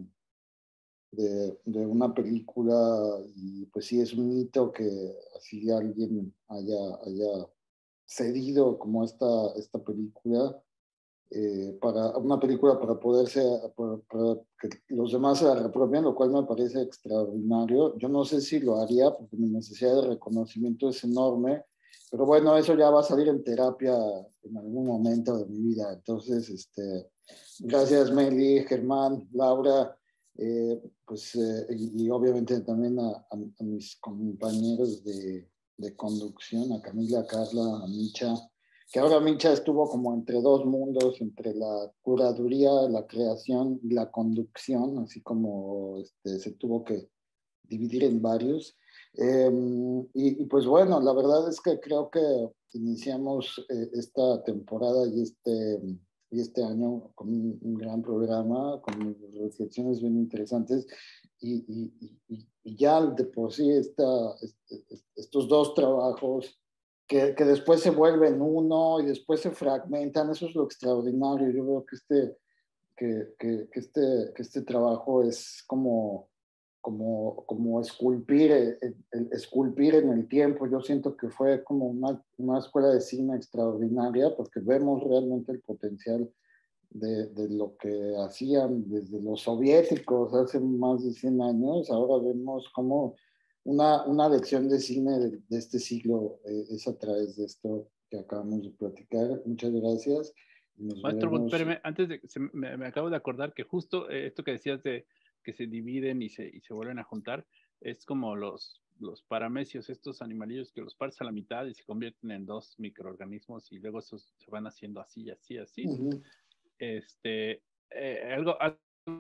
de, de una película, y pues sí, es un hito que así alguien haya, haya cedido como esta, esta película. Eh, para una película para poderse, para, para que los demás se la reapropien, lo cual me parece extraordinario. Yo no sé si lo haría porque mi necesidad de reconocimiento es enorme, pero bueno, eso ya va a salir en terapia en algún momento de mi vida. Entonces, este, gracias Meli, Germán, Laura, eh, pues, eh, y, y obviamente también a, a, a mis compañeros de, de conducción, a Camila, a Carla, a Micha, que ahora Micha estuvo como entre dos mundos, entre la curaduría, la creación y la conducción, así como este, se tuvo que dividir en varios. Eh, y, y pues bueno, la verdad es que creo que iniciamos eh, esta temporada y este, y este año con un, un gran programa, con reflexiones bien interesantes, y, y, y, y ya de por sí esta, este, estos dos trabajos Que, que después se vuelven uno y después se fragmentan, eso es lo extraordinario. Yo veo que este, que, que, que este, que este trabajo es como, como, como esculpir, el, el, esculpir en el tiempo. Yo siento que fue como una, una escuela de cine extraordinaria porque vemos realmente el potencial de, de lo que hacían desde los soviéticos hace más de cien años. Ahora vemos cómo una, una lección de cine de, de este siglo eh, es a través de esto que acabamos de platicar. Muchas gracias. Nos Maestro, veremos. espérame, antes de se, me, me acabo de acordar que justo eh, esto que decías de que se dividen y se, y se vuelven a juntar, es como los, los paramecios, estos animalillos que los partes a la mitad y se convierten en dos microorganismos y luego esos se van haciendo así, así, así. Uh-huh. Este, eh, algo, algo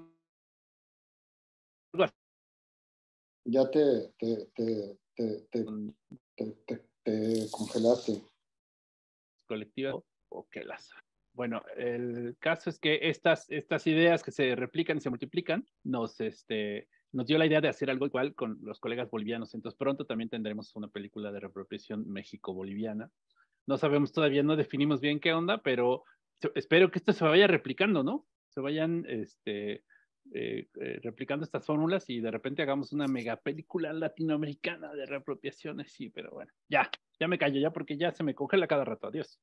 ya te, te, te, te, te, te, te, te congelaste. Colectiva o que las. Bueno, el caso es que estas, estas ideas que se replican y se multiplican nos, este, nos dio la idea de hacer algo igual con los colegas bolivianos. Entonces pronto también tendremos una película de reapropiación México-boliviana. No sabemos todavía, no definimos bien qué onda, pero espero que esto se vaya replicando, ¿no? Se vayan este, eh, eh, replicando estas fórmulas y de repente hagamos una mega película latinoamericana de reapropiaciones. Sí, pero bueno, ya, ya me callo ya porque ya se me congela cada rato. Adiós.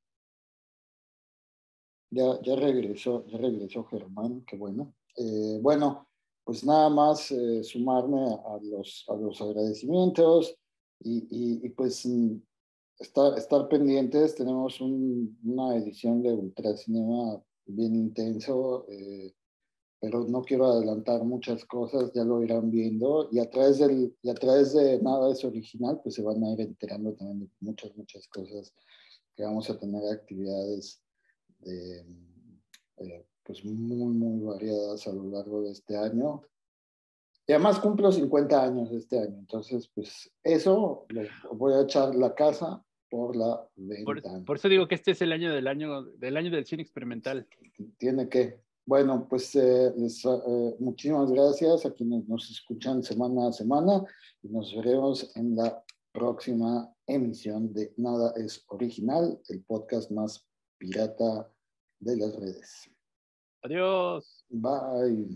Ya, ya regresó, ya regresó Germán, qué bueno. Eh, bueno, pues nada más eh, sumarme a los, a los agradecimientos y, y, y pues estar, estar pendientes. Tenemos un, una edición de Ultracinema bien intenso, eh, pero no quiero adelantar muchas cosas, ya lo irán viendo. Y a través, del, y a través de Nada es Original, pues se van a ir enterando también de muchas, muchas cosas que vamos a tener, actividades de, eh, pues muy, muy variadas a lo largo de este año. Y además cumplo cincuenta años este año, entonces pues eso, lo, voy a echar la casa por la ventana. Por, por eso digo que este es el año del año del año del cine experimental. Tiene que. Bueno, pues eh, les, eh, muchísimas gracias a quienes nos escuchan semana a semana y nos veremos en la próxima emisión de Nada es Original, el podcast más pirata de las redes. Adiós. Bye.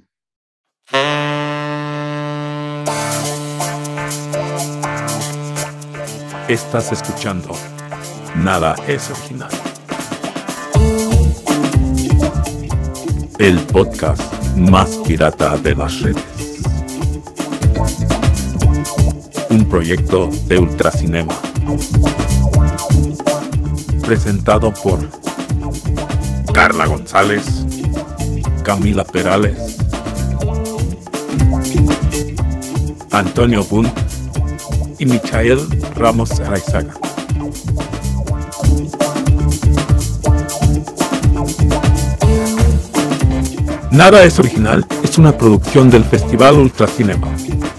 Estás escuchando Nada es Original, el podcast más pirata de las redes. Un proyecto de Ultracinema. Presentado por Carla González, Camila Perales, Antonio Bunt y Michael Ramos Araizaga. Nada es Original es una producción del Festival Ultracinema.